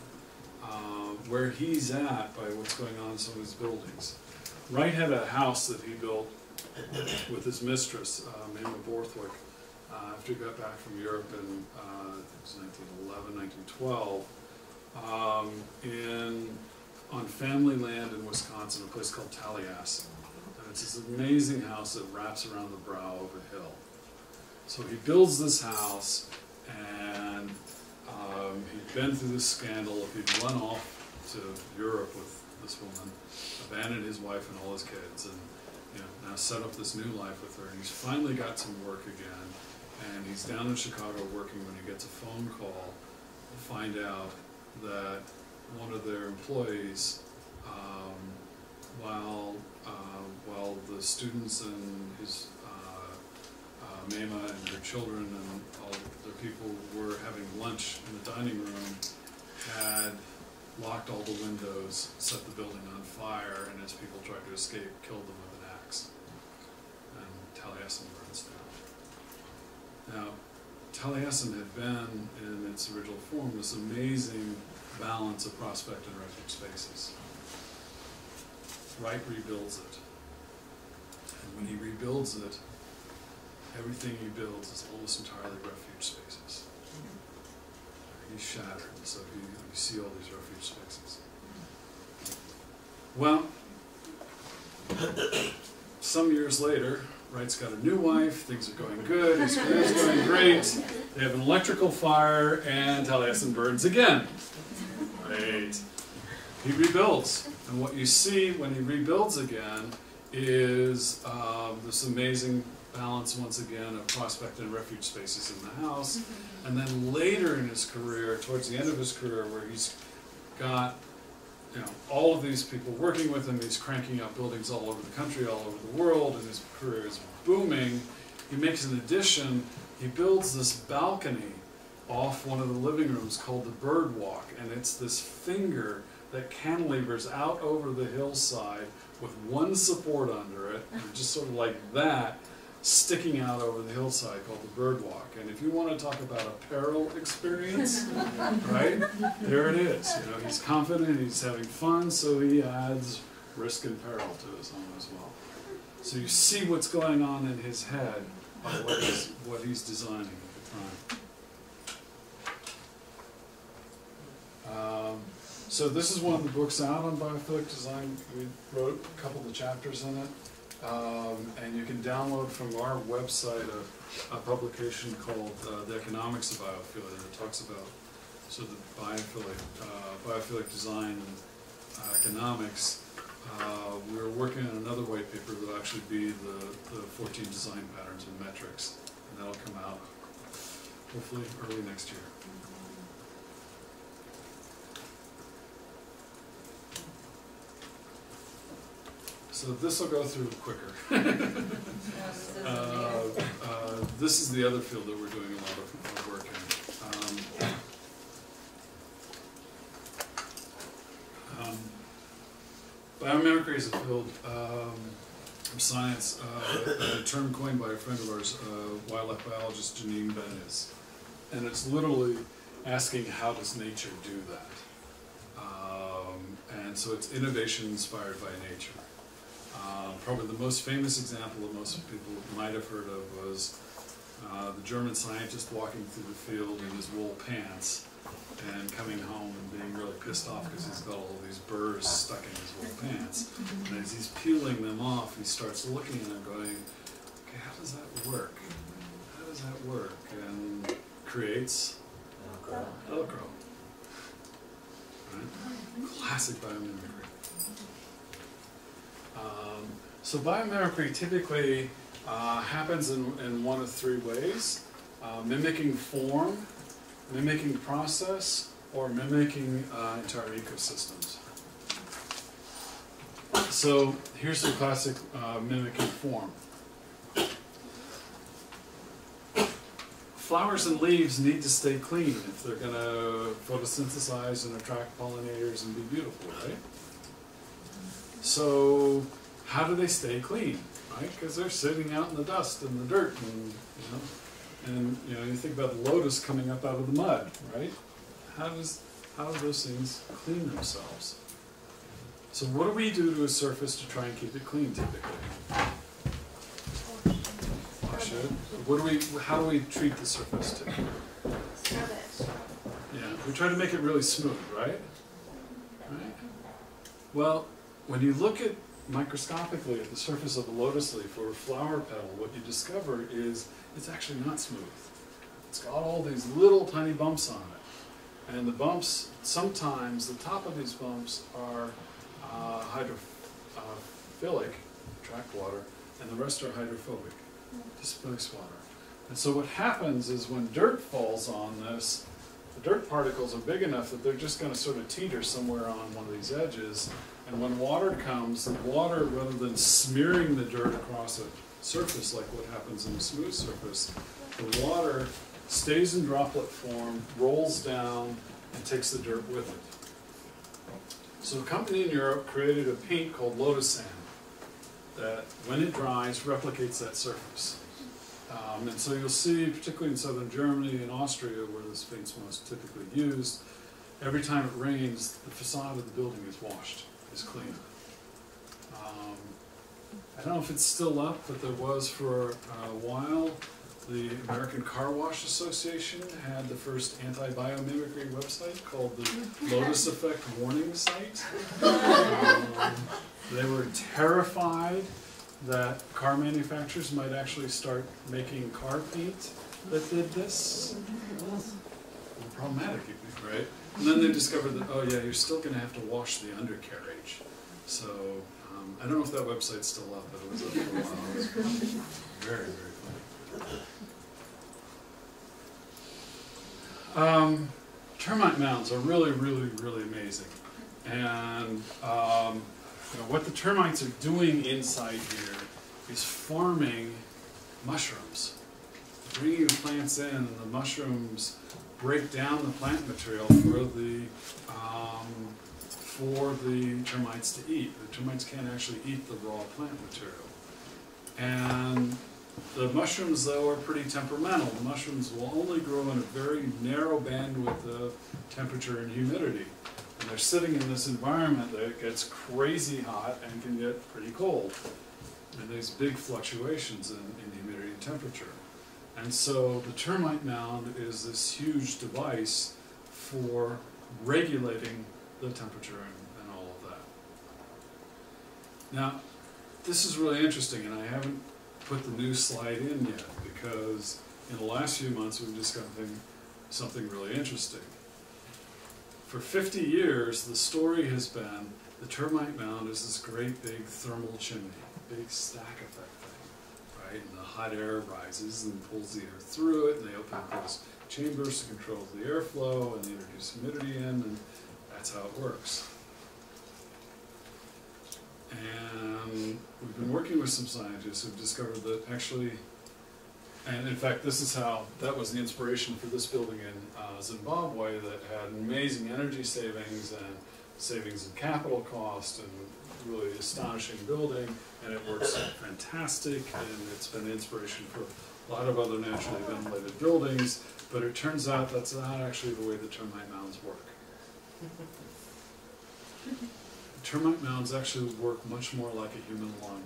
uh, where he's at by what's going on in some of his buildings. Wright had a house that he built with his mistress, uh, Mama Borthwick, uh, after he got back from Europe in uh, I think it was nineteen eleven, nineteen twelve. Um, in, on family land in Wisconsin, a place called Taliesin. And it's this amazing house that wraps around the brow of a hill. So he builds this house, and um, he'd been through this scandal. He'd run off to Europe with this woman, abandoned his wife and all his kids, and you know, now set up this new life with her. And he's finally got some work again, and he's down in Chicago working when he gets a phone call to find out that one of their employees, um, while uh, while the students and his uh, uh, Mama and her children and all their people were having lunch in the dining room, had locked all the windows, set the building on fire, and as people tried to escape, killed them with an axe. And Taliesin burns down. Now, Taliesin had been, in its original form, this amazing balance of prospect and refuge spaces. Wright rebuilds it. And when he rebuilds it, everything he builds is almost entirely refuge spaces. He's shattered, so you, you see all these refuge spaces. Well, some years later, Wright's got a new wife, things are going good, his career's going great, they have an electrical fire, and Taliesin burns again. Right. He rebuilds, and what you see when he rebuilds again is um, this amazing balance once again of prospect and refuge spaces in the house, and then later in his career, towards the end of his career, where he's got you know, all of these people working with him, he's cranking out buildings all over the country, all over the world, and his career is booming. He makes an addition, he builds this balcony off one of the living rooms called the Bird Walk, and it's this finger that cantilevers out over the hillside with one support under it, and just sort of like that, sticking out over the hillside called the bird walk. And if you want to talk about a peril experience, right, there it is. You know, he's confident, he's having fun, so he adds risk and peril to his own as well. So you see what's going on in his head by what he's, what he's designing at the time. Um, so this is one of the books out on biophilic design. We wrote a couple of the chapters in it. Um, and you can download from our website a, a publication called uh, The Economics of Biophilia that talks about so the biophilic, uh, biophilic design and uh, economics. Uh, we're working on another white paper that will actually be the, the fourteen design patterns and metrics, and that'll come out hopefully early next year. So this will go through quicker. uh, uh, this is the other field that we're doing a lot of work in. Um, um, biomimicry is a field um, of science, uh, a term coined by a friend of ours, uh, wildlife biologist Janine Benes. And it's literally asking, how does nature do that? Um, and so it's innovation inspired by nature. Uh, probably the most famous example that most people might have heard of was uh, the German scientist walking through the field in his wool pants and coming home and being really pissed off because he's got all these burrs stuck in his wool pants. And as he's peeling them off, he starts looking at them going, okay, how does that work? How does that work? And creates Velcro. Right? Classic biomimicry. Um, so biomimicry typically uh, happens in, in one of three ways: uh, mimicking form, mimicking process, or mimicking uh, entire ecosystems. So here's some classic uh, mimicking form. Flowers and leaves need to stay clean if they're going to photosynthesize and attract pollinators and be beautiful, right? So how do they stay clean, right? Because they're sitting out in the dust and the dirt, and you know, and you know, you think about the lotus coming up out of the mud, right? How does how do those things clean themselves? So what do we do to a surface to try and keep it clean typically? Wash it. What do we? How do we treat the surface typically? Scrub it. Yeah, we try to make it really smooth, right? Right. Well, when you look at microscopically at the surface of a lotus leaf or a flower petal, what you discover is it's actually not smooth. It's got all these little tiny bumps on it. And the bumps, sometimes the top of these bumps are uh, hydrophilic, attract water, and the rest are hydrophobic, displace water. And so what happens is when dirt falls on this, the dirt particles are big enough that they're just going to sort of teeter somewhere on one of these edges. And when water comes, the water, rather than smearing the dirt across a surface like what happens in a smooth surface, the water stays in droplet form, rolls down, and takes the dirt with it. So a company in Europe created a paint called lotus sand that, when it dries, replicates that surface. Um, and so you'll see, particularly in southern Germany and Austria, where this paint's most typically used, every time it rains, the facade of the building is washed. Is clean. Um, I don't know if it's still up, but there was for a while. The American Car Wash Association had the first anti-biomimicry website called the Lotus Effect Warning Site. Um, they were terrified that car manufacturers might actually start making car paint that did this. Problematic, you think, right? And then they discovered that, oh yeah, you're still going to have to wash the undercarriage. So, um, I don't know if that website's still up, but it was up for a while. It was very, very funny. Um, termite mounds are really, really, really amazing. And um, you know, what the termites are doing inside here is farming mushrooms. Bringing the plants in, and the mushrooms break down the plant material for the um, for the termites to eat. The termites can't actually eat the raw plant material. And The mushrooms, though, are pretty temperamental. The mushrooms will only grow in a very narrow bandwidth of temperature and humidity. And they're sitting in this environment that gets crazy hot and can get pretty cold. And there's big fluctuations in, in humidity and temperature. And so the termite mound is this huge device for regulating the temperature and, and all of that. Now, this is really interesting, and I haven't put the new slide in yet, because in the last few months we've discovered something really interesting. For fifty years, the story has been the termite mound is this great big thermal chimney, big stack effect thing, right? And the hot air rises and pulls the air through it, and they open up those chambers to control the airflow, and they introduce humidity in, and that's how it works. And we've been working with some scientists who've discovered that actually, and in fact this is how, that was the inspiration for this building in uh, Zimbabwe that had amazing energy savings and savings in capital cost and really astonishing building, and it works fantastic, and it's been an inspiration for a lot of other naturally ventilated buildings, but it turns out that's not actually the way the termite mounds work. Termite mounds actually work much more like a human lung.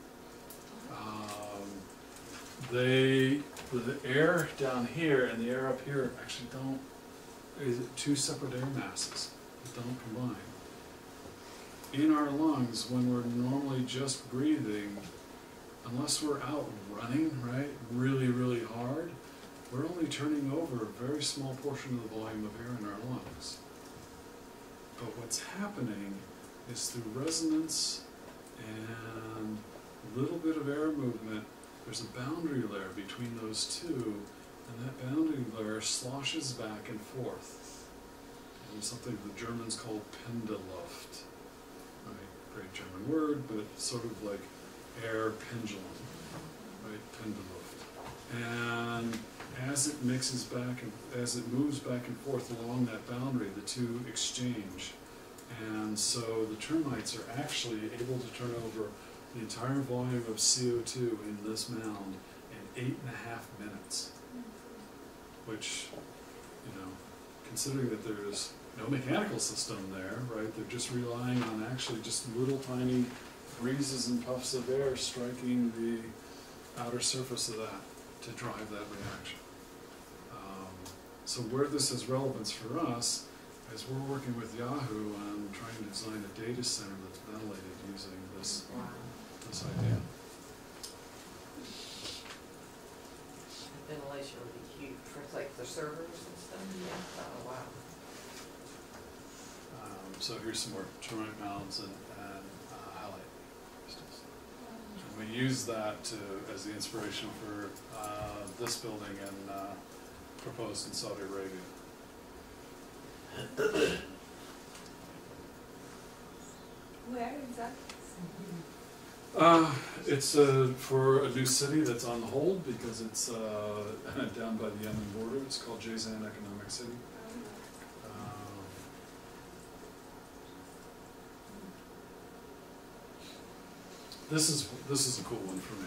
Um, they, the air down here and the air up here actually don't, is two separate air masses that don't combine. In our lungs, when we're normally just breathing, unless we're out running, right, really, really hard, we're only turning over a very small portion of the volume of air in our lungs. But what's happening is through resonance and a little bit of air movement, there's a boundary layer between those two, and that boundary layer sloshes back and forth. And something the Germans call Pendeluft. Right? Great German word, but sort of like air pendulum, right? Pendeluft. And as it mixes back, and as it moves back and forth along that boundary, the two exchange. And so the termites are actually able to turn over the entire volume of C O two in this mound in eight and a half minutes. Which, you know, considering that there's no mechanical system there, right, they're just relying on actually just little tiny breezes and puffs of air striking the outer surface of that to drive that reaction. Um, so where this has relevance for us is we're working with Yahoo on trying to design a data center that's ventilated using this, this idea. Ventilation would be huge for like the servers and stuff. Yeah. Oh wow. Um, so here's some more termite mounds and, and uh, halite crystals. And we use that to, as the inspiration for uh, this building and uh, proposed in Saudi Arabia. Where exactly? Uh, it's uh, for a new city that's on hold because it's uh, down by the Yemen border. It's called Jazan Economic City. Um, this is this is a cool one for me.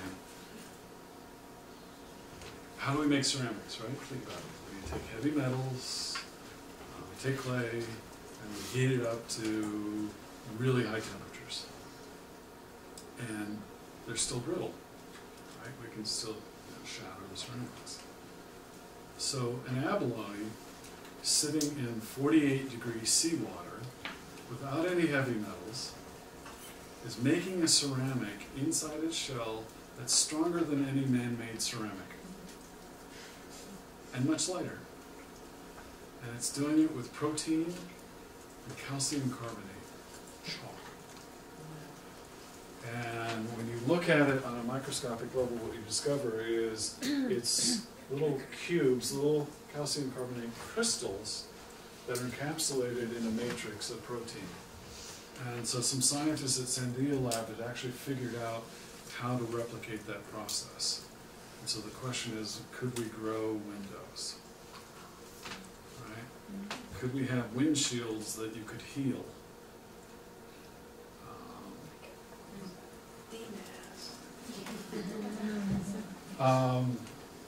How do we make ceramics, right? Think about it. We take heavy metals, uh, we take clay, and we heat it up to really high temperatures. And they're still brittle, right? We can still, you know, shatter the ceramics. So an abalone sitting in forty-eight degree seawater without any heavy metals is making a ceramic inside its shell that's stronger than any man-made ceramic and much lighter. And it's doing it with protein and calcium carbonate, chalk. And when you look at it on a microscopic level, what you discover is it's little cubes, little calcium carbonate crystals that are encapsulated in a matrix of protein. And so some scientists at Sandia Lab had actually figured out how to replicate that process. And so the question is, could we grow windows? Right? Could we have windshields that you could heal? Um,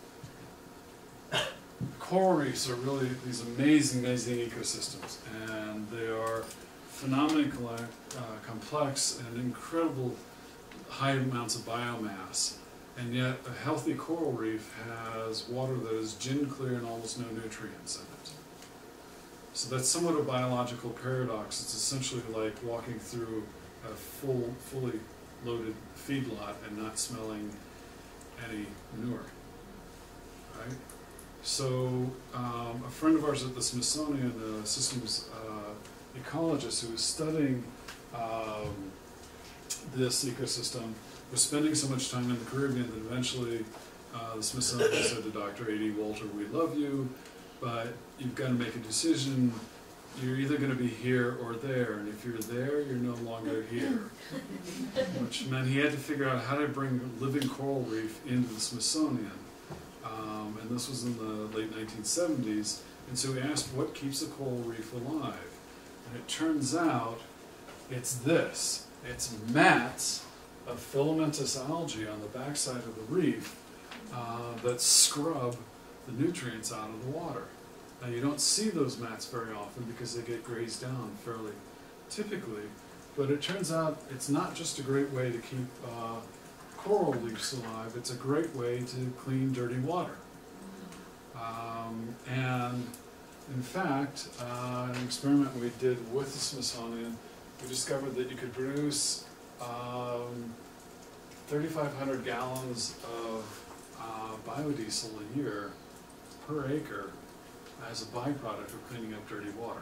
coral reefs are really these amazing, amazing ecosystems, and they are phenomenally uh, complex and incredible high amounts of biomass. And yet, a healthy coral reef has water that is gin clear and almost no nutrients in it. So that's somewhat a biological paradox. It's essentially like walking through a full, fully loaded feedlot and not smelling any manure, right? So um, a friend of ours at the Smithsonian, a systems uh, ecologist who was studying um, this ecosystem, was spending so much time in the Caribbean that eventually uh, the Smithsonian said to Doctor A D Walter, we love you, but you've got to make a decision. You're either going to be here or there, and if you're there, you're no longer here. Which meant he had to figure out how to bring living coral reef into the Smithsonian. Um, and this was in the late nineteen seventies, and so he asked, what keeps a coral reef alive? And it turns out it's this. It's mats of filamentous algae on the backside of the reef uh, that scrub the nutrients out of the water. Now you don't see those mats very often because they get grazed down fairly typically, but it turns out it's not just a great way to keep uh, coral reefs alive, it's a great way to clean dirty water. Um, and in fact, uh, an experiment we did with the Smithsonian, we discovered that you could produce um, thirty-five hundred gallons of uh, biodiesel a year per acre as a byproduct of cleaning up dirty water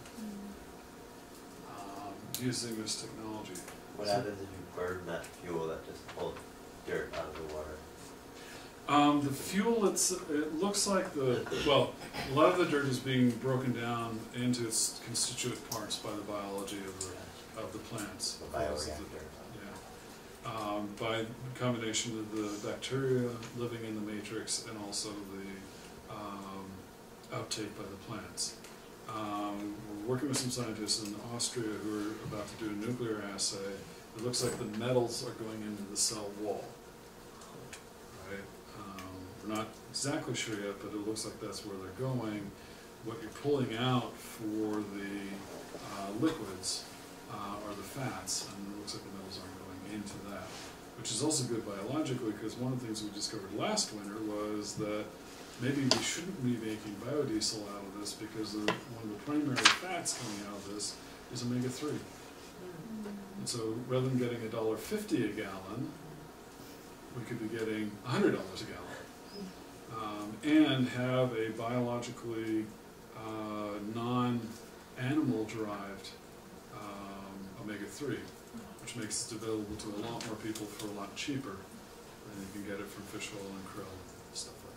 um, using this technology. What So, happens if you burn that fuel that just pulled dirt out of the water? Um, the fuel, it's, it looks like the, well, a lot of the dirt is being broken down into its constituent parts by the biology of the, of the plants. The bioreactor. Yeah. Um, by combination of the bacteria living in the matrix and also the um, uptake by the plants. Um, we're working with some scientists in Austria who are about to do a nuclear assay. It looks like the metals are going into the cell wall. Right? Um, we're not exactly sure yet, but it looks like that's where they're going. What you're pulling out for the uh, liquids uh, are the fats, and it looks like the metals aren't going into that, which is also good biologically, because one of the things we discovered last winter was that maybe we shouldn't be making biodiesel out of this because the, one of the primary fats coming out of this is omega three. And so rather than getting a dollar fifty a gallon, we could be getting a hundred dollars a gallon, um, and have a biologically uh, non-animal derived um, omega three, which makes it available to a lot more people for a lot cheaper than you can get it from fish oil and krill, stuff like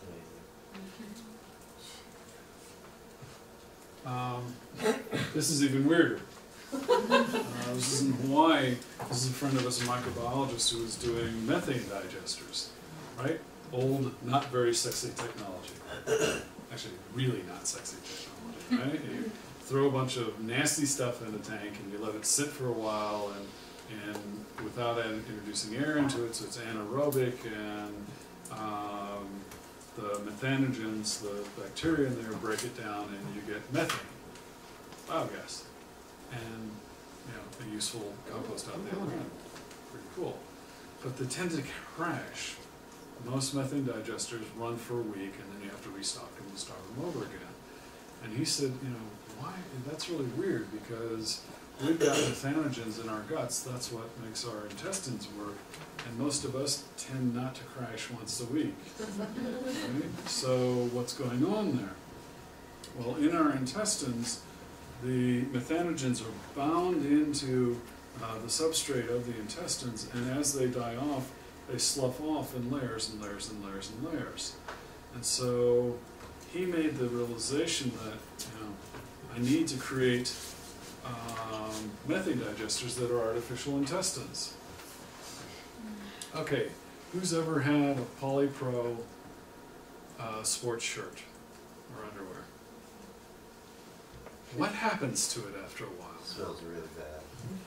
that. Um, this is even weirder. Uh, this is in Hawaii. This is a friend of us, a microbiologist, who was doing methane digesters, right? Old, not very sexy technology. Actually, really not sexy technology, right? You throw a bunch of nasty stuff in a tank and you let it sit for a while, and, and without introducing air into it, so it's anaerobic, and um, the methanogens, the bacteria in there, break it down, and you get methane, biogas, and you know, a useful compost out the other end. Pretty cool. But they tend to crash. Most methane digesters run for a week, and then you have to restock them and start them over again. And he said, you know, why? That's really weird, because we've got methanogens in our guts. That's what makes our intestines work. And most of us tend not to crash once a week. Right? So what's going on there? Well, in our intestines, the methanogens are bound into uh, the substrate of the intestines, and as they die off, they slough off in layers and layers and layers and layers. And so he made the realization that, you know, I need to create um, methane digesters that are artificial intestines. Okay, who's ever had a polypro uh, sports shirt or underwear? What happens to it after a while? It smells really bad.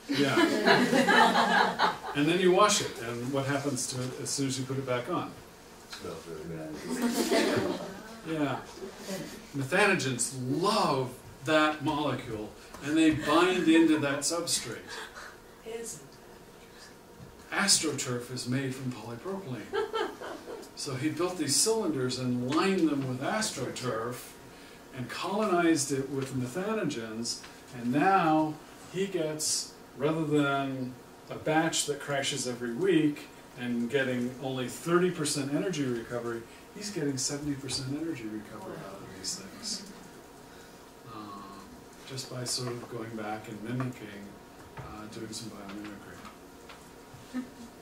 Yeah. And then you wash it, and what happens to it as soon as you put it back on? Smells really bad. Yeah. Methanogens love that molecule, and they bind into that substrate. Isn't AstroTurf is made from polypropylene. So he built these cylinders and lined them with AstroTurf and colonized it with methanogens, and now he gets, rather than a batch that crashes every week and getting only thirty percent energy recovery, he's getting seventy percent energy recovery out of these things. Um, just by sort of going back and mimicking, uh, doing some biomimicry.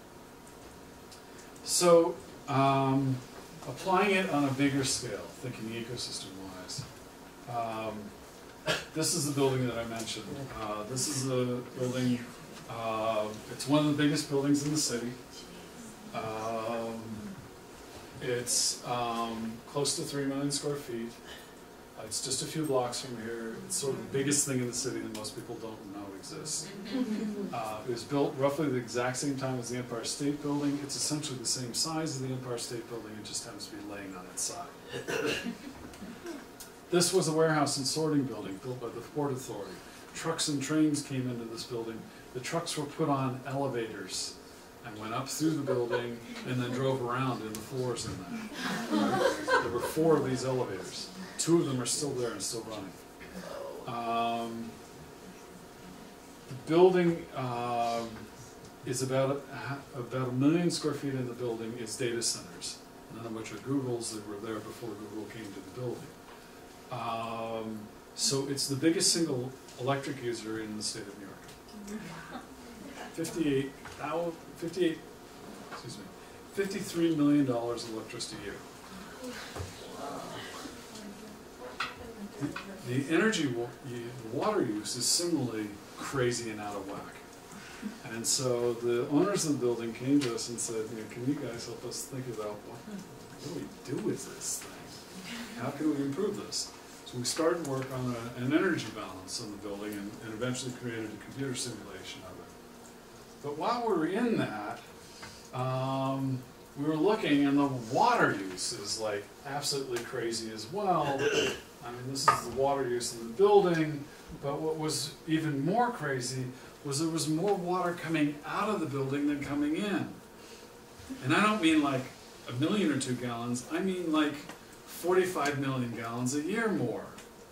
So, um, applying it on a bigger scale, thinking ecosystem-wise. Um, this is the building that I mentioned. Uh, this is a building, uh, it's one of the biggest buildings in the city. Um, it's um, close to three million square feet. Uh, it's just a few blocks from here. It's sort of the biggest thing in the city that most people don't know exists. Uh, it was built roughly the exact same time as the Empire State Building. It's essentially the same size as the Empire State Building. It just happens to be laying on its side. This was a warehouse and sorting building built by the Port Authority. Trucks and trains came into this building. The trucks were put on elevators and went up through the building and then drove around in the floors in there. Right? There were four of these elevators. Two of them are still there and still running. Um, the building um, is about a, about a million square feet in the building. It's data centers, none of which are Google's. They were there before Google came to the building. Um, so it's the biggest single electric user in the state of New York. fifty-eight, fifty-eight, excuse me, fifty-three million dollars of electricity a year. The, the energy, the water use is similarly crazy and out of whack. And so the owners of the building came to us and said, you know, can you guys help us think about what, what do we do with this thing? How can we improve this? So we started work on a, an energy balance on the building and, and eventually created a computer simulation of it. But while we were in that, um, we were looking, and the water use is like absolutely crazy as well. I mean, this is the water use in the building, but what was even more crazy was there was more water coming out of the building than coming in. And I don't mean like a million or two gallons, I mean like forty-five million gallons a year more.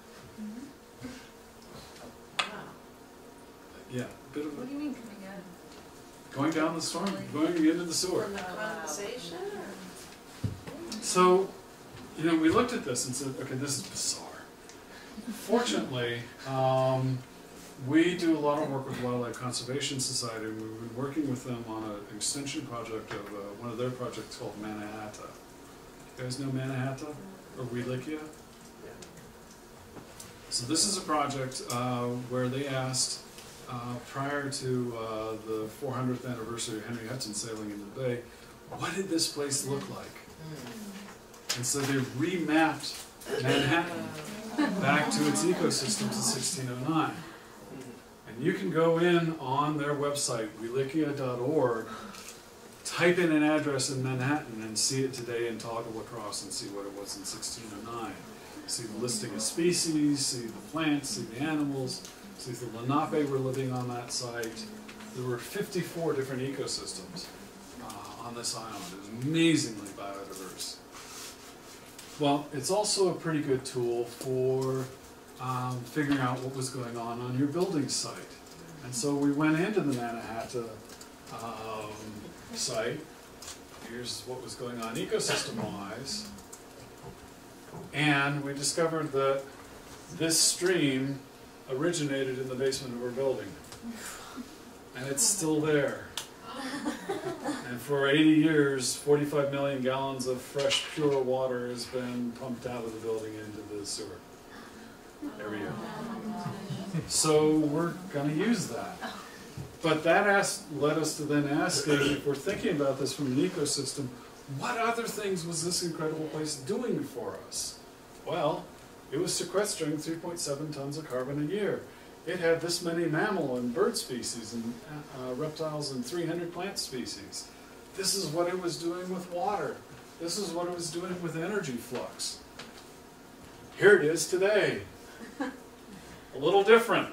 Wow. Yeah, a bit of What a, do you mean coming out? going down the storm, going into the sewer. From the condensation or? So, you know, we looked at this and said, okay, this is bizarre. Fortunately, um, we do a lot of work with Wildlife Conservation Society, and we've been working with them on an extension project of uh, one of their projects called Mannahatta. You guys know Mannahatta or Wheelikia? So this is a project uh, where they asked, uh, prior to uh, the four hundredth anniversary of Henry Hudson sailing into the bay, what did this place look like? And so they remapped Manhattan back to its ecosystem to sixteen oh nine. And you can go in on their website, wheelikia dot org, type in an address in Manhattan and see it today and toggle across and see what it was in sixteen oh nine. See the listing of species, see the plants, see the animals, see the Lenape were living on that site. There were fifty-four different ecosystems uh, on this island. It was amazingly biodiverse. Well, it's also a pretty good tool for um, figuring out what was going on on your building site. And so we went into the Mannahatta um, site. Here's what was going on ecosystem-wise. And we discovered that this stream originated in the basement of our building. And it's still there. And for eighty years, forty-five million gallons of fresh, pure water has been pumped out of the building into the sewer every year. So we're going to use that. But that asked, led us to then asking, if we're thinking about this from an ecosystem, what other things was this incredible place doing for us? Well, it was sequestering three point seven tons of carbon a year. It had this many mammal and bird species and uh, reptiles and three hundred plant species. This is what it was doing with water. This is what it was doing with energy flux. Here it is today. A little different.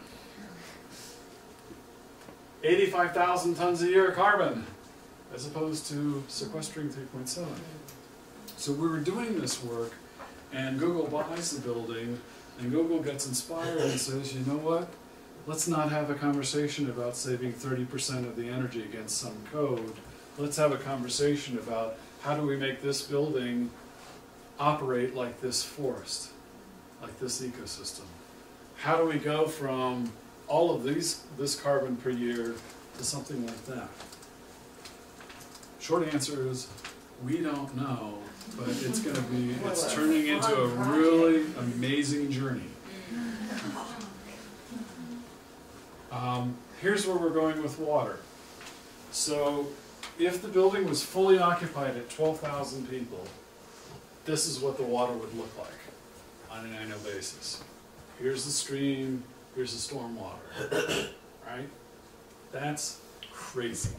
eighty-five thousand tons a year of carbon, as opposed to sequestering three point seven. So we were doing this work, and Google buys the building, and Google gets inspired and says, you know what? Let's not have a conversation about saving thirty percent of the energy against some code. Let's have a conversation about how do we make this building operate like this forest, like this ecosystem. How do we go from all of these, this carbon per year to something like that? Short answer is, we don't know, but it's going to be, it's turning into a really amazing journey. Um, here's where we're going with water. So if the building was fully occupied at twelve thousand people, this is what the water would look like on an annual basis. Here's the stream, here's the storm water, right? That's crazy.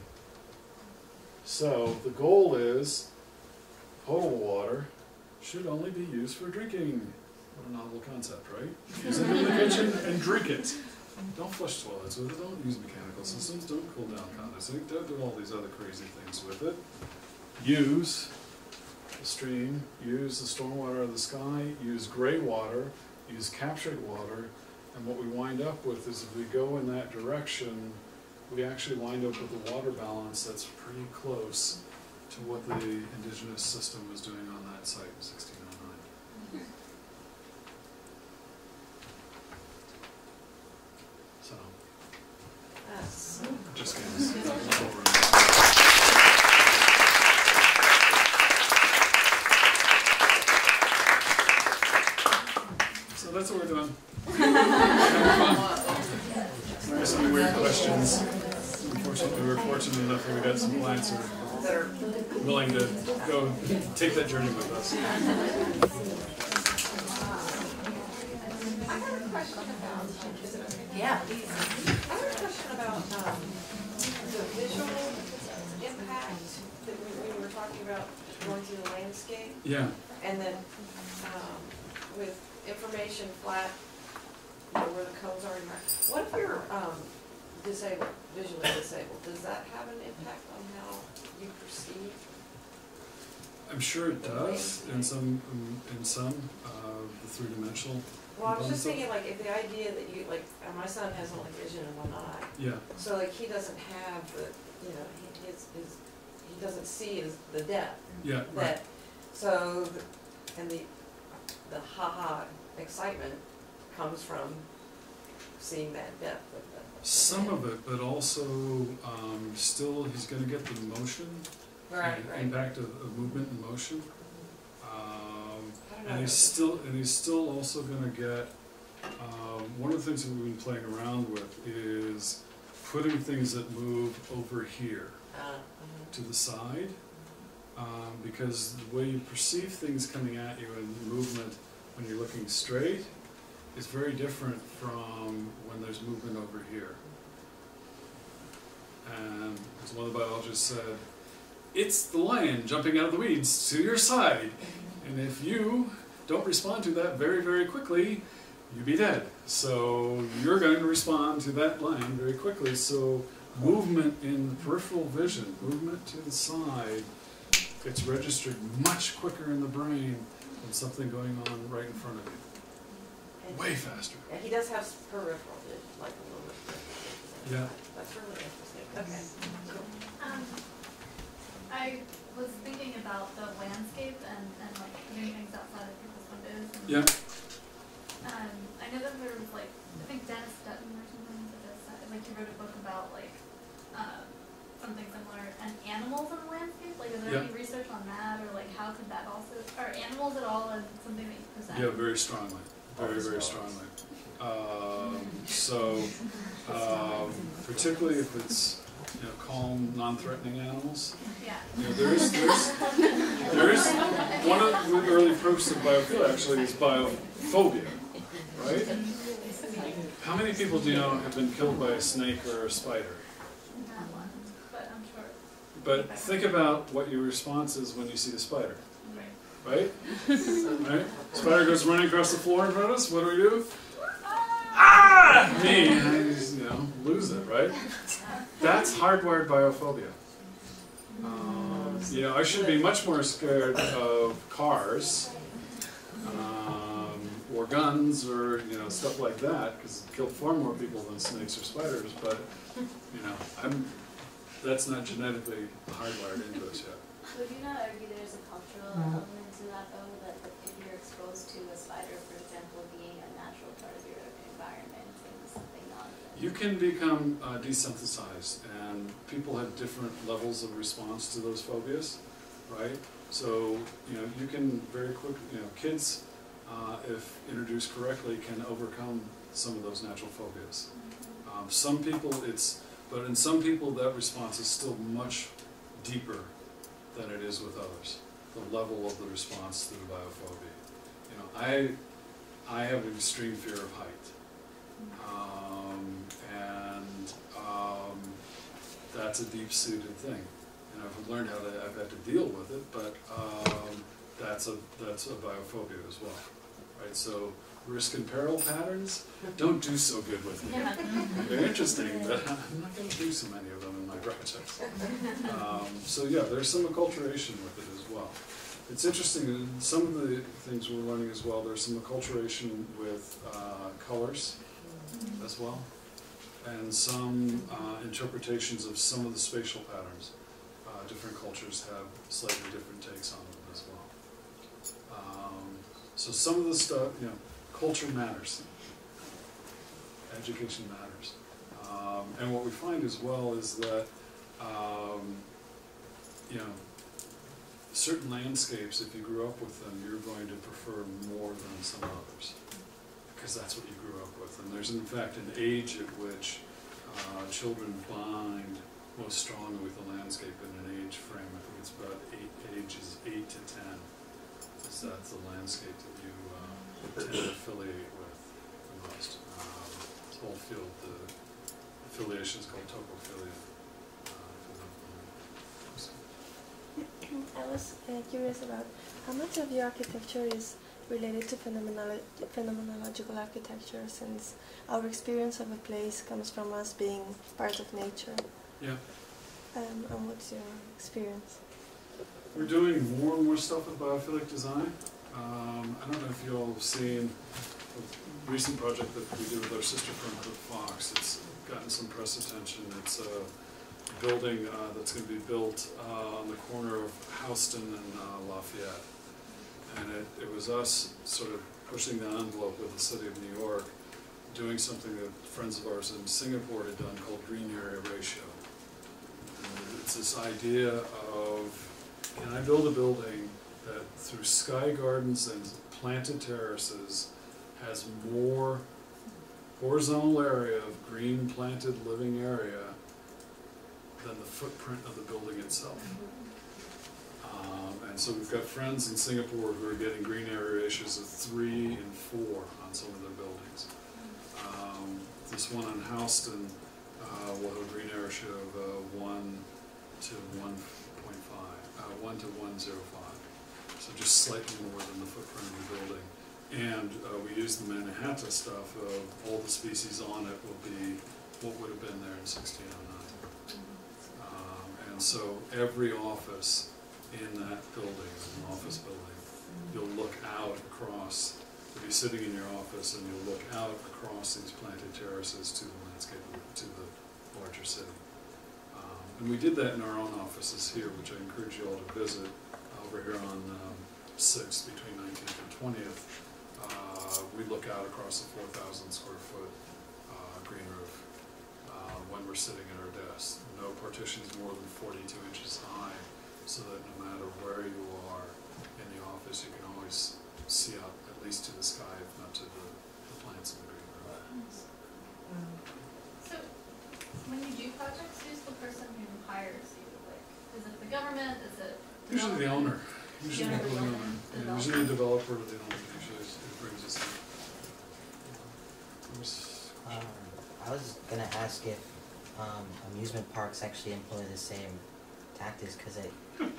So the goal is potable water should only be used for drinking. What a novel concept, right? Use it in the kitchen and drink it. Don't flush toilets with it, don't use mechanical systems, don't cool down condensate, don't do all these other crazy things with it. Use the stream, use the stormwater of the sky, use gray water, use captured water, and what we wind up with is if we go in that direction, we actually wind up with a water balance that's pretty close to what the indigenous system was doing on that site in sixteen oh nine. So, That's just kidding. So that's what we're doing. There are some weird questions. Unfortunately, we were fortunate enough that we got some clients who that are are willing to go take that journey with us. I have a question about, yeah. I have a question about um, the visual impact that we, we were talking about going through the landscape, Yeah. and then um, with information flat, you know, where the cones are. What if you're um, disabled, visually disabled? Does that have an impact on how you perceive? I'm sure it does in some in some uh, the three-dimensional. Well, I was just thinking, like, if the idea that you, like, uh, my son has only vision in one eye, Yeah. so like he doesn't have the, you know, he, his, his, he doesn't see his, the depth. Yeah. Right. That, so, the, and the, the ha-ha excitement comes from seeing that depth of the. Some of it, but also um, still he's going to get the motion, Right, the right. impact of, of movement and motion. Um, I don't know. and he's still and he's still also going to get um, one of the things that we've been playing around with is putting things that move over here Uh, uh, to the side, um, because the way you perceive things coming at you in movement when you're looking straight is very different from when there's movement over here. And as one of the biologists said, it's the lion jumping out of the weeds to your side. And if you don't respond to that very, very quickly, you'll be dead. So you're going to respond to that lion very quickly. So movement in the peripheral vision, movement to the side, gets registered much quicker in the brain than something going on right in front of you. and- Way faster. Yeah, he does have peripheral vision, like a little bit. Yeah. That's really interesting. Okay, cool. Um, I was thinking about the landscape and, and like doing things outside of people's windows. And, Yeah. Um, I know that there was like, I think Dennis Dutton or something that does that, like he wrote a book about like, um, something similar, and animals in the landscape. Like, is there Yeah. any research on that, or like how could that also, are animals at all in something that you present? Yeah, very strongly. Very, very strongly. Um, so, um, particularly if it's, you know, calm, non-threatening animals. Yeah. You know, there's, there's, there's one of the early proofs of biophilia actually is biophobia, right? How many people do you know have been killed by a snake or a spider? Not one, but I'm sure. But think about what your response is when you see a spider. right? Right? Spider goes running across the floor in front of us. What do we do? Ah! Me, I just, you know, lose it, right? That's hardwired biophobia. Um, you know, I should be much more scared of cars, um, or guns, or you know, stuff like that, because it killed far more people than snakes or spiders. But you know, I'm that's not genetically hardwired into us yet. Would you not argue there's a cultural element to that though, that if you're exposed to a spider, for example, being a natural part of your environment and something not? You can become uh, desensitized, and people have different levels of response to those phobias, right? So, you know, you can very quickly, you know, kids, uh, if introduced correctly, can overcome some of those natural phobias. Um, some people, it's, but in some people that response is still much deeper than it is with others. The level of the response to the biophobia. You know, I, I have an extreme fear of height. Um, and um, that's a deep-seated thing, and I've learned how to. I've had to deal with it, but um, that's a that's a biophobia as well, right? So risk and peril patterns don't do so good with me. Yeah. They're interesting, but I'm not going to do so many of them in my projects. Um, so yeah, there's some acculturation with it as well. It's interesting. Some of the things we're learning as well. There's some acculturation with uh, colors as well, and some uh, interpretations of some of the spatial patterns. Uh, different cultures have slightly different takes on them as well. Um, so some of the stuff, you know, culture matters. Education matters. Um, and what we find as well is that, um, you know, certain landscapes, if you grew up with them, you're going to prefer more than some others, because that's what you grew up with. And there's in fact an age at which uh, children bind most strongly with the landscape in an age frame. I think it's about eight ages, eight to ten. So that's the landscape that you uh, tend to affiliate with the most. Um, this whole field, the affiliation is called topophilia. I was uh, curious about how much of your architecture is related to phenomenolo phenomenological architecture, since our experience of a place comes from us being part of nature. Yeah. Um, and what's your experience? We're doing more and more stuff with biophilic design. Um, I don't know if you all have seen a recent project that we did with our sister firm, Hood Fox. It's gotten some press attention. It's a building uh, that's going to be built uh, on the corner of Houston and uh, Lafayette. And it, it was us sort of pushing the envelope with the city of New York, doing something that friends of ours in Singapore had done called green area ratio. And it's this idea of, can I build a building that through sky gardens and planted terraces has more horizontal area of green planted living area than the footprint of the building itself. Um, and so we've got friends in Singapore who are getting green area ratios of three and four on some of their buildings. Um, this one on Houston uh, will have a green area ratio of uh, one to one point five, uh, one to one zero five. So just slightly more than the footprint of the building. And uh, we use the Manhattan stuff of all the species on it will be what would have been there in sixteen oh nine. So every office in that building is an office building. You'll look out across, you'll be sitting in your office and you'll look out across these planted terraces to the landscape, to the larger city. Um, and we did that in our own offices here, which I encourage you all to visit, over here on um, sixth between nineteenth and twentieth. Uh, we look out across the four thousand square foot uh, green roof uh, when we're sitting at our desks. No partitions more than forty-two inches high, so that no matter where you are in the office, you can always see up at least to the sky, if not to the, the plants in the green room. So, when you do projects, who's the person who hires you? Like, is it the government? Is it Usually the owner. The Usually owner the of the building building, owner. the Yeah, usually the developer or the owner usually is, who brings us in. Um, I was gonna ask if um, amusement parks actually employ the same cactus because I.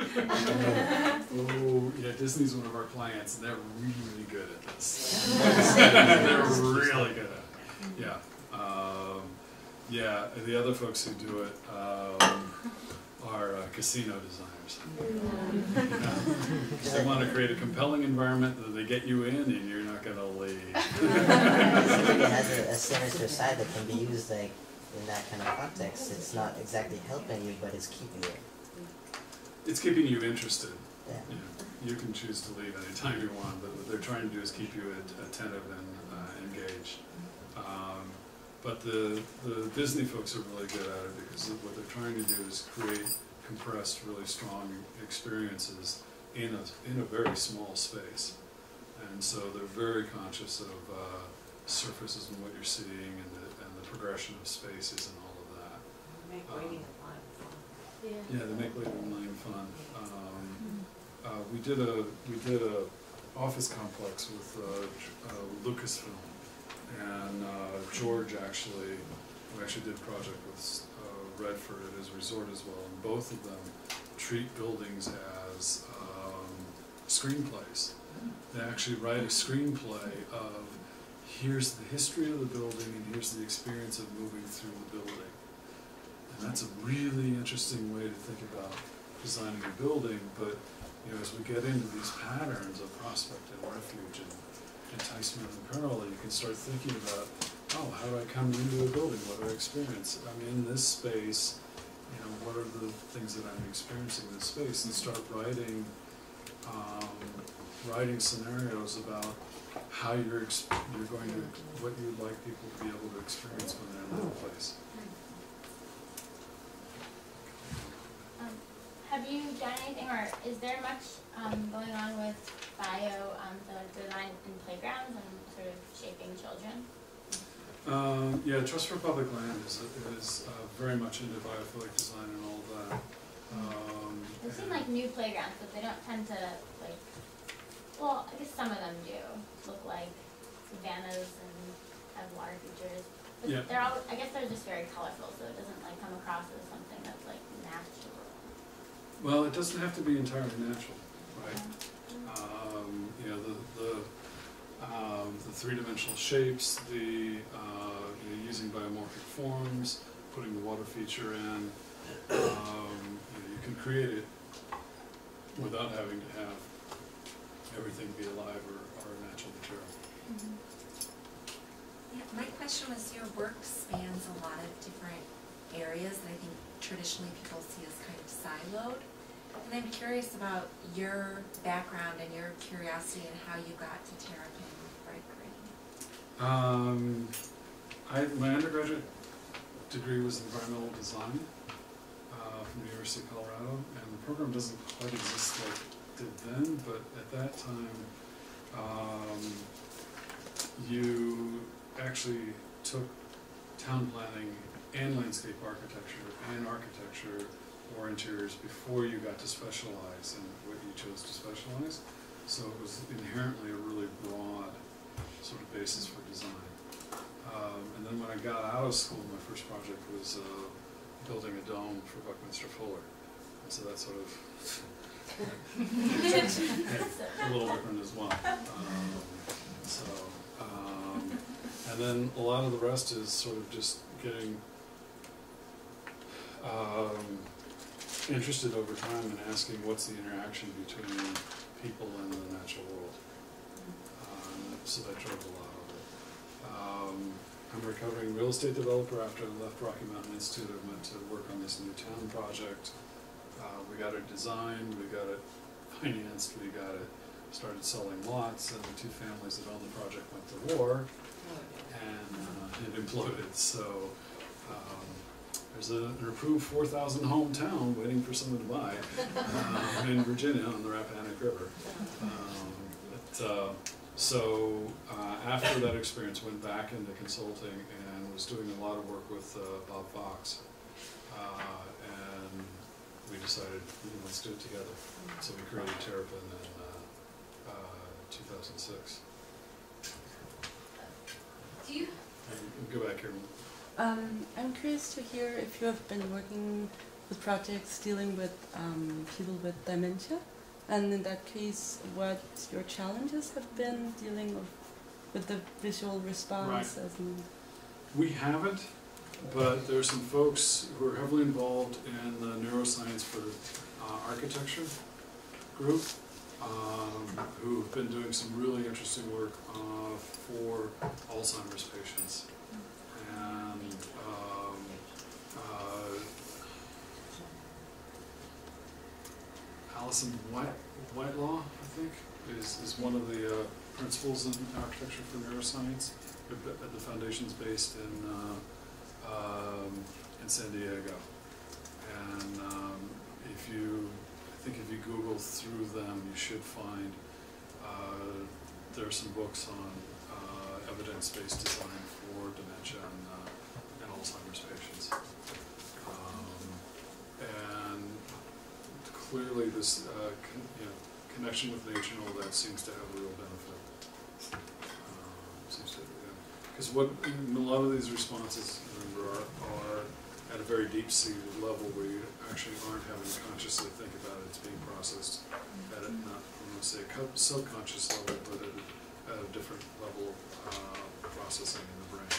Oh, yeah, Disney's one of our clients, and they're really good at this. They're really good at it. Yeah. Um, yeah, and the other folks who do it um, are uh, casino designers. Yeah. They want to create a compelling environment that they get you in, and you're not going to leave. It has a, a sinister side that can be used like in that kind of context. It's not exactly helping you, but it's keeping you. It's keeping you interested. Yeah. You know, you can choose to leave anytime you want, but what they're trying to do is keep you at, attentive and uh, engaged. Um, but the, the Disney folks are really good at it because what they're trying to do is create compressed, really strong experiences in a, in a very small space. And so they're very conscious of uh, surfaces and what you're seeing and the, and the progression of spaces and all of that. Make Um, waiting in line fun. Yeah. Yeah, they make waiting in line fun. Um, uh, we did a we did a office complex with uh, J- uh, Lucasfilm, and uh, George actually we actually did a project with uh, Redford at his resort as well, and both of them treat buildings as um, screenplays. They actually write a screenplay of here's the history of the building and here's the experience of moving through the building. And that's a really interesting way to think about designing a building, but you know, as we get into these patterns of prospect and refuge and enticement and peril, you can start thinking about, oh, how do I come into a building? What do I experience? I'm in this space, you know, what are the things that I'm experiencing in this space? And start writing, um, writing scenarios about how you're, ex you're going to, what you'd like people to be able to experience when they're in that place. Um, have you done anything, or is there much um, going on with bio, um, the design in playgrounds and sort of shaping children? Um, yeah, Trust for Public Land is, is uh, very much into biophilic design and all of that. Um, They seem like new playgrounds, but they don't tend to, like, well, I guess some of them do look like savannas and have water features. But Yeah. they're all, I guess they're just very colorful, so it doesn't like come across as something that's like natural. well, it doesn't have to be entirely natural, right? Um, you know, the, the, um, the three-dimensional shapes, the uh, you know, using biomorphic forms, putting the water feature in, um, you know, you can create it without having to have everything be alive or, or natural material. Mm-hmm. Yeah, my question was, your work spans a lot of different areas that I think traditionally people see as kind of siloed. And I'm curious about your background and your curiosity and how you got to Terrapin bright green. Um, I, my undergraduate degree was in environmental design uh, from the University of Colorado, and the program doesn't quite exist like it did then, but at that time, um, you actually took town planning and landscape architecture and architecture or interiors before you got to specialize in what you chose to specialize. So it was inherently a really broad sort of basis for design. Um, and then when I got out of school, my first project was uh, building a dome for Buckminster Fuller. And so that's sort of yeah, a little different as well. Um, so, um, and then a lot of the rest is sort of just getting um, interested over time and asking what's the interaction between people and the natural world. Um, so that drove a lot of it. Um, I'm a recovering real estate developer. After I left Rocky Mountain Institute, I went to work on this new town project. Uh, we got it designed, we got it financed, we got it, started selling lots, and the two families that owned the project went to war, and uh, it imploded. So um, there's a, an approved four thousand home town waiting for someone to buy uh, in Virginia on the Rappahannock River. Um, but, uh, so uh, after that experience, went back into consulting and was doing a lot of work with uh, Bob Fox. Uh, and we decided, you know, let's do it together. So we created Terrapin in uh, uh, two thousand six. Do you? And go back here. Um, I'm curious to hear if you have been working with projects dealing with um, people with dementia. And in that case, what your challenges have been dealing with, with the visual response? Right. As in We haven't, but there are some folks who are heavily involved in the neuroscience for uh, architecture group um, who have been doing some really interesting work uh, for Alzheimer's patients. And um, uh, Alison White, Whitelaw, I think, is, is one of the uh, principals in architecture for neuroscience. The foundation's based in uh, um, in San Diego, and um, if you, I think if you Google through them, you should find uh, there are some books on uh, evidence-based design for dementia and, uh, and Alzheimer's patients, um, and clearly this uh, con you know, connection with nature and all that seems to have a real benefit. Um, seems to. Because what a lot of these responses, remember, are, are at a very deep-seated level where you actually aren't having to consciously think about it. It's being processed at a, not, I don't want to say a subconscious level, but at a, at a different level of uh, processing in the brain.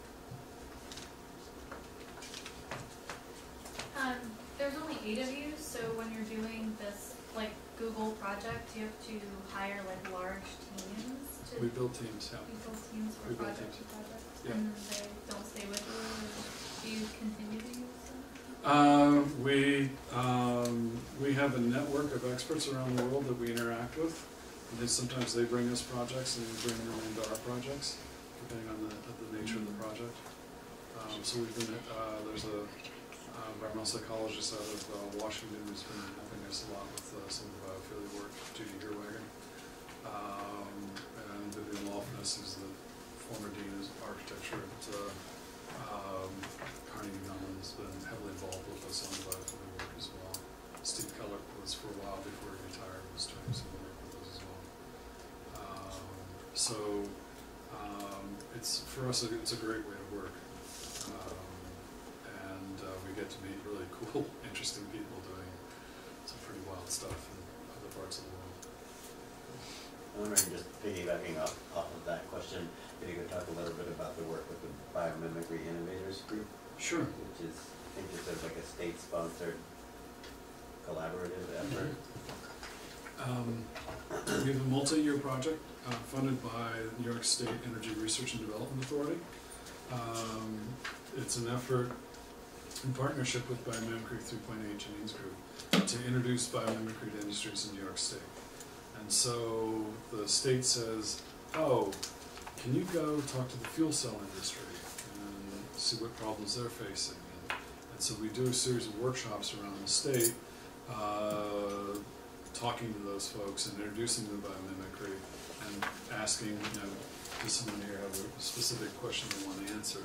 Um, there's only eight of you, so when you're doing this, like, Google project, you have to hire, like, large teams to... We build teams, yeah. We build teams for We build project to teams. project, Yeah. and they don't stay with you, or do you continue to use them? Uh, we, um, we have a network of experts around the world that we interact with. And then sometimes they bring us projects and we bring them into our projects, depending on the, the nature of the project. Um, so we've been, uh, there's a uh, environmental psychologist out of uh, Washington who's been helping us a lot with uh, some of the biophilia work, Judy Earwagen. Um, and Vivian Lofness, who's the former dean of architecture at uh, um, Carnegie Mellon, has been heavily involved with us on the biophilia work as well. Steve Keller was for a while before he retired, was doing some work with us as well. Um, so um, it's for us, it's a great way to work. Um, and uh, we get to meet really cool, interesting people doing some pretty wild stuff in other parts of the world. I'm wondering, just piggybacking off, off of that question, if you could talk a little bit about the work with the Biomimicry Innovators Group. Sure. Which is, I think it's sort of like a state-sponsored collaborative effort. Um, we have a multi-year project uh, funded by the New York State Energy Research and Development Authority. Um, it's an effort in partnership with Biomimicry three point eight Janine's group to introduce biomimicry to industries in New York State. And so the state says, oh, can you go talk to the fuel cell industry and see what problems they're facing? And, and so we do a series of workshops around the state uh, talking to those folks and introducing them to biomimicry and asking, you know, does someone here have a specific question they want to answer?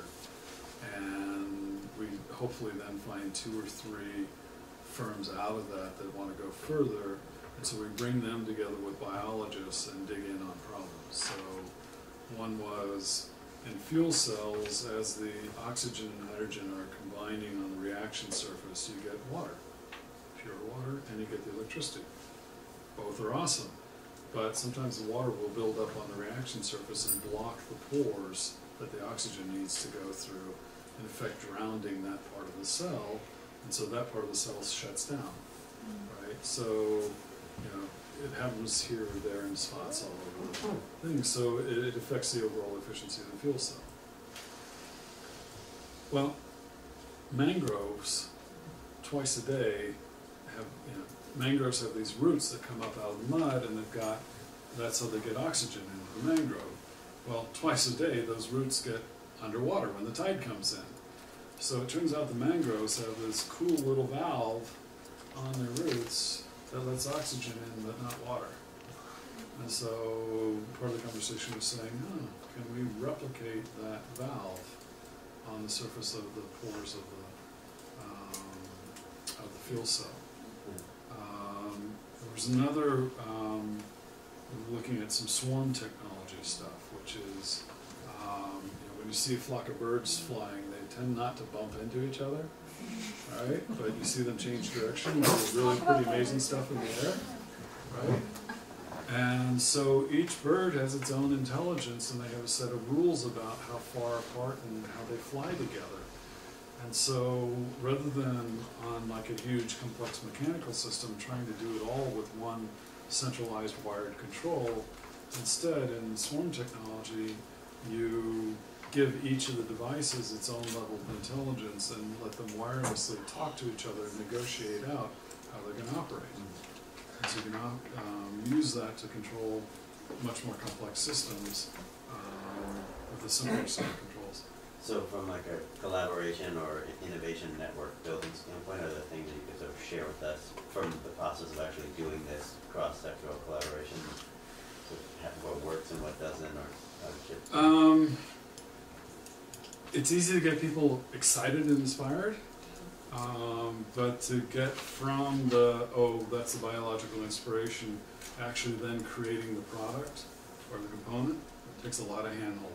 And we hopefully then find two or three firms out of that that want to go further. And so we bring them together with biologists and dig in on problems. So one was in fuel cells, as the oxygen and hydrogen are combining on the reaction surface, you get water, pure water, and you get the electricity. Both are awesome, but sometimes the water will build up on the reaction surface and block the pores that the oxygen needs to go through, in effect drowning that part of the cell, and so that part of the cell shuts down, mm-hmm. right? So, you know, it happens here or there in spots all over the thing, so it, it affects the overall efficiency of the fuel cell. Well, mangroves, twice a day, have, you know, mangroves have these roots that come up out of the mud, and they've got, that's how they get oxygen into the mangrove. Well, twice a day, those roots get underwater when the tide comes in. So it turns out the mangroves have this cool little valve on their roots that lets oxygen in but not water. And so part of the conversation was saying, oh, can we replicate that valve on the surface of the pores of the, um, of the fuel cell? Um, there was another, um, looking at some swarm technology stuff, which is, um, you know, when you see a flock of birds flying, they they tend not to bump into each other, right? But you see them change direction, there's really pretty amazing stuff in the air, right? And so each bird has its own intelligence, and they have a set of rules about how far apart and how they fly together. And so rather than on like a huge complex mechanical system trying to do it all with one centralized wired control, instead in swarm technology you give each of the devices its own level of intelligence and let them wirelessly talk to each other and negotiate out how they're going to operate. And so you can um, use that to control much more complex systems um, with a simpler set of controls. So from like a collaboration or innovation network building standpoint, are there things that you could sort of share with us from the process of actually doing this cross-sectoral collaboration? So what works and what doesn't, or how to shift? Um, it's easy to get people excited and inspired, um, but to get from the, oh, that's the biological inspiration, actually then creating the product or the component, it takes a lot of hand-holding.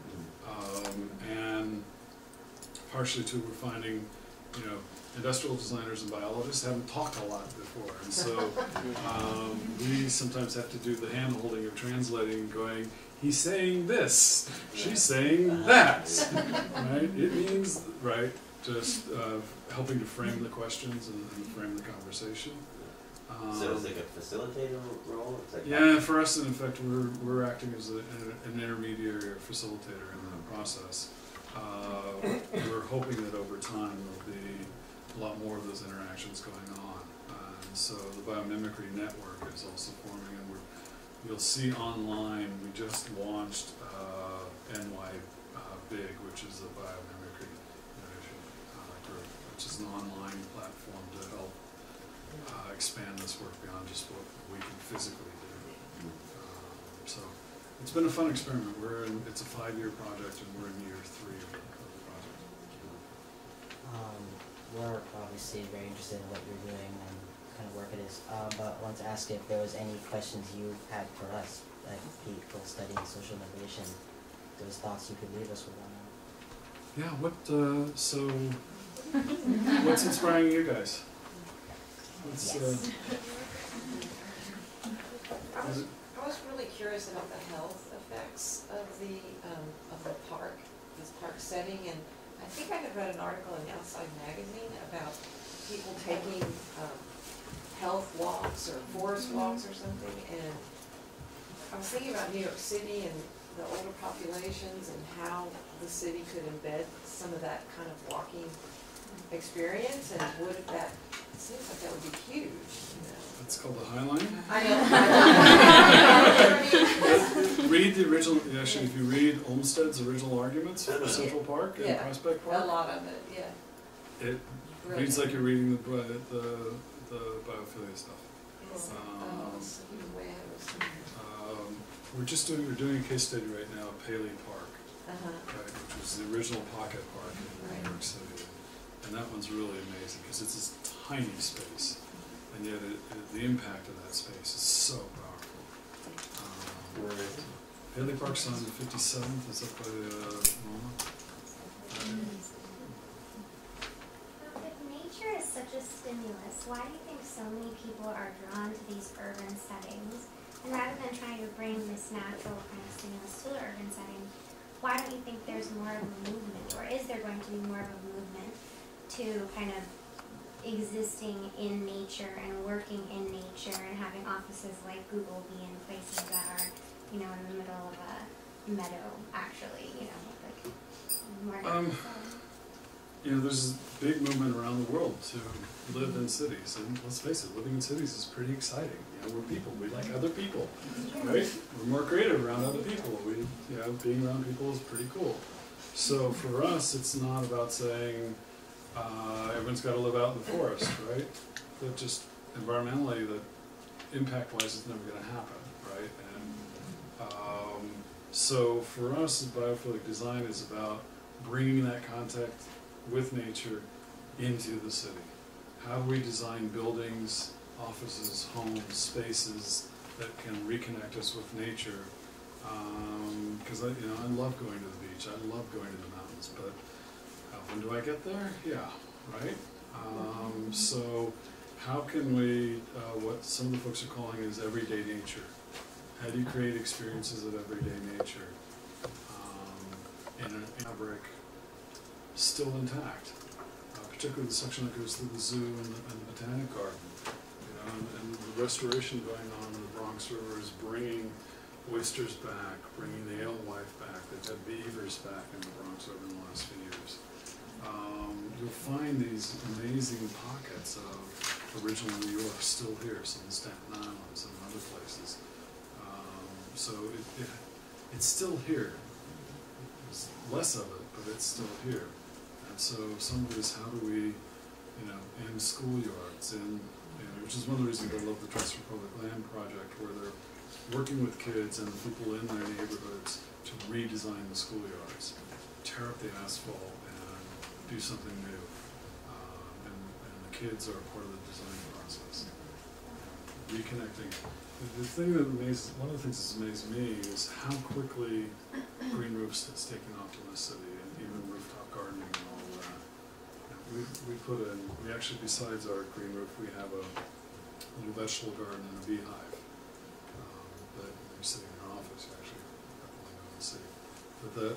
Um, and partially too, we're finding, you know, industrial designers and biologists haven't talked a lot before, and so um, we sometimes have to do the hand-holding of translating and going, he's saying this, she's saying that, right? It means, right, just uh, helping to frame the questions and, and frame the conversation. Um, so it's like a facilitator role? It's like yeah, for us, in fact, we're, we're acting as a, an intermediary or facilitator in the process. Uh, we're hoping that over time there'll be a lot more of those interactions going on. Uh, and so the biomimicry network is also forming, and we're, you'll see online, we just launched uh, N Y uh, Big, which is a biomimicry innovation uh, group, which is an online platform to help Uh, expand this work beyond just what we can physically do. Um, so it's been a fun experiment. We're in, it's a five-year project, and we're in year three of the, of the project. Um, we're obviously very interested in what you're doing and what kind of work it is, uh, but I wanted to ask if there was any questions you had for us, like people studying social innovation. Those thoughts you could leave us with on that. Yeah, what, uh, so, what's inspiring you guys? Let's, Yes. uh, I was, I was really curious about the health effects of the, um, of the park, this park setting, and I think I had read an article in Outside Magazine about people taking, um, health walks or forest walks or something, and I was thinking about New York City and the older populations and how the city could embed some of that kind of walking experience, and would that, it seems like that would be huge, you know. It's called the High Line. I know. Read the original, actually, if you read Olmsted's original arguments for Central Park and Yeah, Prospect Park, a lot of it, yeah. it Brilliant. reads like you're reading the, bi- the, the biophilia stuff. Yes. Um, Oh, so he was way ahead of us. Um, we're just doing, we're doing a case study right now at Paley Park, Uh-huh. right, which was the original pocket park in Right. New York City. And that one's really amazing because it's this tiny space, and yet it, it, the impact of that space is so powerful. Um, Paley Park's on the fifty-seventh, is up by the uh, MoMA. If nature is such a stimulus, why do you think so many people are drawn to these urban settings? And rather than trying to bring this natural kind of stimulus to the urban setting, why don't you think there's more of a movement, or is there going to be more of a movement to kind of existing in nature and working in nature and having offices like Google be in places that are, you know, in the middle of a meadow, actually, you know, like more Um, You know, there's a big movement around the world to live in cities, and let's face it, living in cities is pretty exciting. You know, we're people, we like other people, right? We're more creative around other people. We, you know, being around people is pretty cool. So for us, it's not about saying uh, everyone's got to live out in the forest, right? That just environmentally, that impact-wise, is never going to happen, right? And um, so for us, biophilic design is about bringing that contact with nature into the city. How do we design buildings, offices, homes, spaces that can reconnect us with nature? Because um, I, you know, I love going to the beach. I love going to the mountains, but how when do I get there? Yeah, right? Um, so how can we, uh, what some of the folks are calling is everyday nature. How do you create experiences of everyday nature um, in a fabric still intact? Uh, particularly the section that goes through the zoo and the, and the Botanic Garden. You know, and, and the restoration going on in the Bronx River is bringing oysters back, bringing the alewife back. They've had beavers back in the Bronx over the last few years. Um, you'll find these amazing pockets of original New York still here, some in Staten Island, some in other places. Um, so it, it, it's still here. There's less of it, but it's still here. And so some of it is how do we, you know, in schoolyards, in, you know, which is one of the reasons I love the Trust for Public Land project, where they're working with kids and the people in their neighborhoods to redesign the schoolyards, tear up the asphalt, do something new, um, and, and the kids are part of the design process. Reconnecting. The, the thing that amazes, one of the things that's amazed me is how quickly green roofs has taken off in the city, and even rooftop gardening and all of that. We, we put in, we actually, besides our green roof, we have a little vegetable garden and a beehive um, that you're sitting in our office, you actually definitely go and see. But the,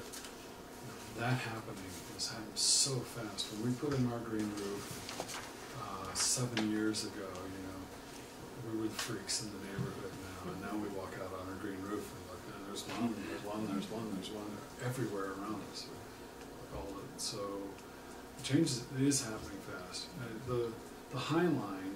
that happening is happening so fast. When we put in our green roof uh, seven years ago, you know, we were the freaks in the neighborhood now, and now we walk out on our green roof and look, and there's one, there's one, there's one, there's one, everywhere around us. We call it. So change is happening fast. Uh, the the High Line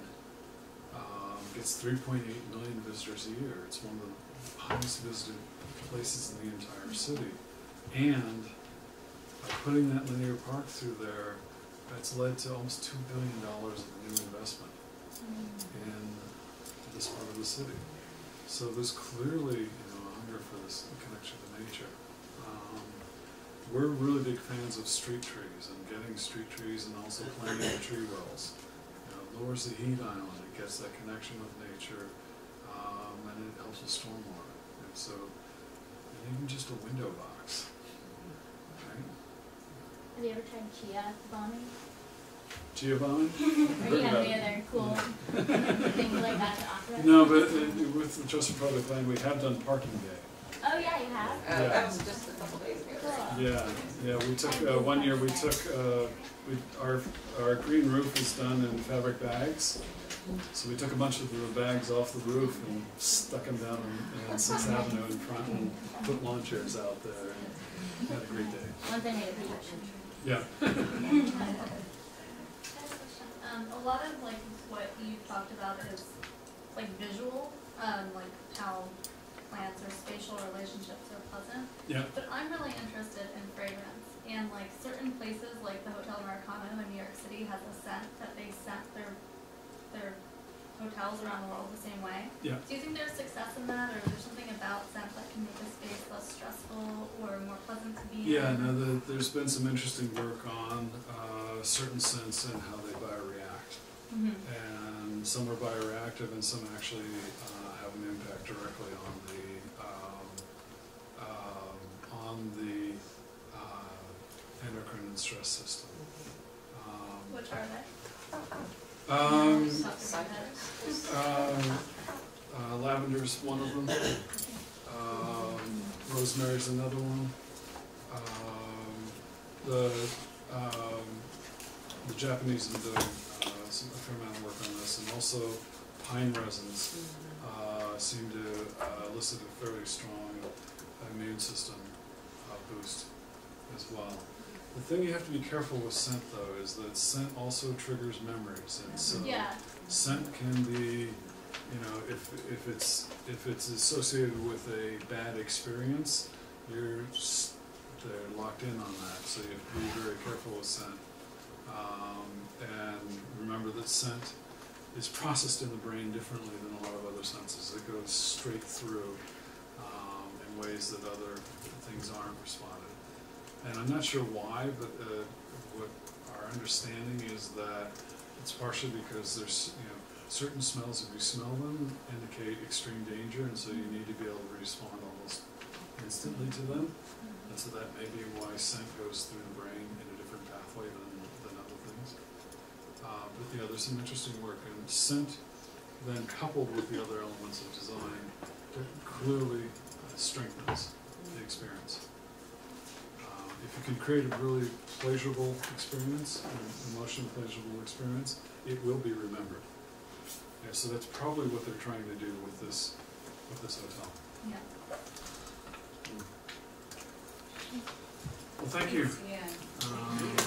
um, gets three point eight million visitors a year. It's one of the highest visited places in the entire city, and by putting that linear park through there, that's led to almost two billion dollars of new investment mm. in this part of the city. So there's clearly, you know, a hunger for this connection to nature. Um, we're really big fans of street trees and getting street trees and also planting the tree wells. You know, it lowers the heat island, it gets that connection with nature, um, and it helps with stormwater. And so, and even just a window box. Have you ever tried chia bombing? Chia bombing? Or you have any other cool things like that to offer? No, but uh, with the Trust for Public Land, we have done parking day. Oh yeah, you have? Uh, Yeah. That was just a couple days ago. Cool. Yeah, yeah. We took uh, one year. We took uh, we our our green roof is done in fabric bags. So we took a bunch of the bags off the roof and stuck them down on, on Sixth Avenue in front and put lawn chairs out there. And had a great day. Once I made a picture. Yeah. um, a lot of like what you've talked about is like visual, um, like how plants or spatial relationships are pleasant. Yeah. But I'm really interested in fragrance, and like certain places like the Hotel Americano in New York City has a scent that they scent their their hotels around the world the same way. Yeah. Do you think there's success in that, or is there something about scent that can make a space less stressful or more pleasant to be in? Yeah, no, the, there's been some interesting work on uh, certain scents and how they bioreact. Mm-hmm. And some are bioreactive and some actually uh, have an impact directly on the um, um, on the uh, endocrine and stress system. Um, Which are they? Um, Top of your head. um, uh, lavender's one of them. Um, rosemary's another one. Um, the um, the Japanese have done uh, some, a fair amount of work on this, and also pine resins uh, seem to uh, elicit a fairly strong immune system uh, boost as well. The thing you have to be careful with scent, though, is that scent also triggers memories, and so Yeah. scent can be, you know, if if it's if it's associated with a bad experience, you're s- they're locked in on that. So you have to be very careful with scent, um, and remember that scent is processed in the brain differently than a lot of other senses. It goes straight through um, in ways that other things aren't responded. And I'm not sure why, but uh, what our understanding is that it's partially because there's, you know, certain smells, if you smell them, indicate extreme danger, and so you need to be able to respond almost instantly to them. And so that may be why scent goes through the brain in a different pathway yeah, there's some interesting work, and scent then coupled with the other elements of design that clearly uh, strengthens the experience. Uh, if you can create a really pleasurable experience, an emotionally pleasurable experience, it will be remembered. Yeah, so that's probably what they're trying to do with this with this hotel. Yeah. Well, thank you. Yeah. Um,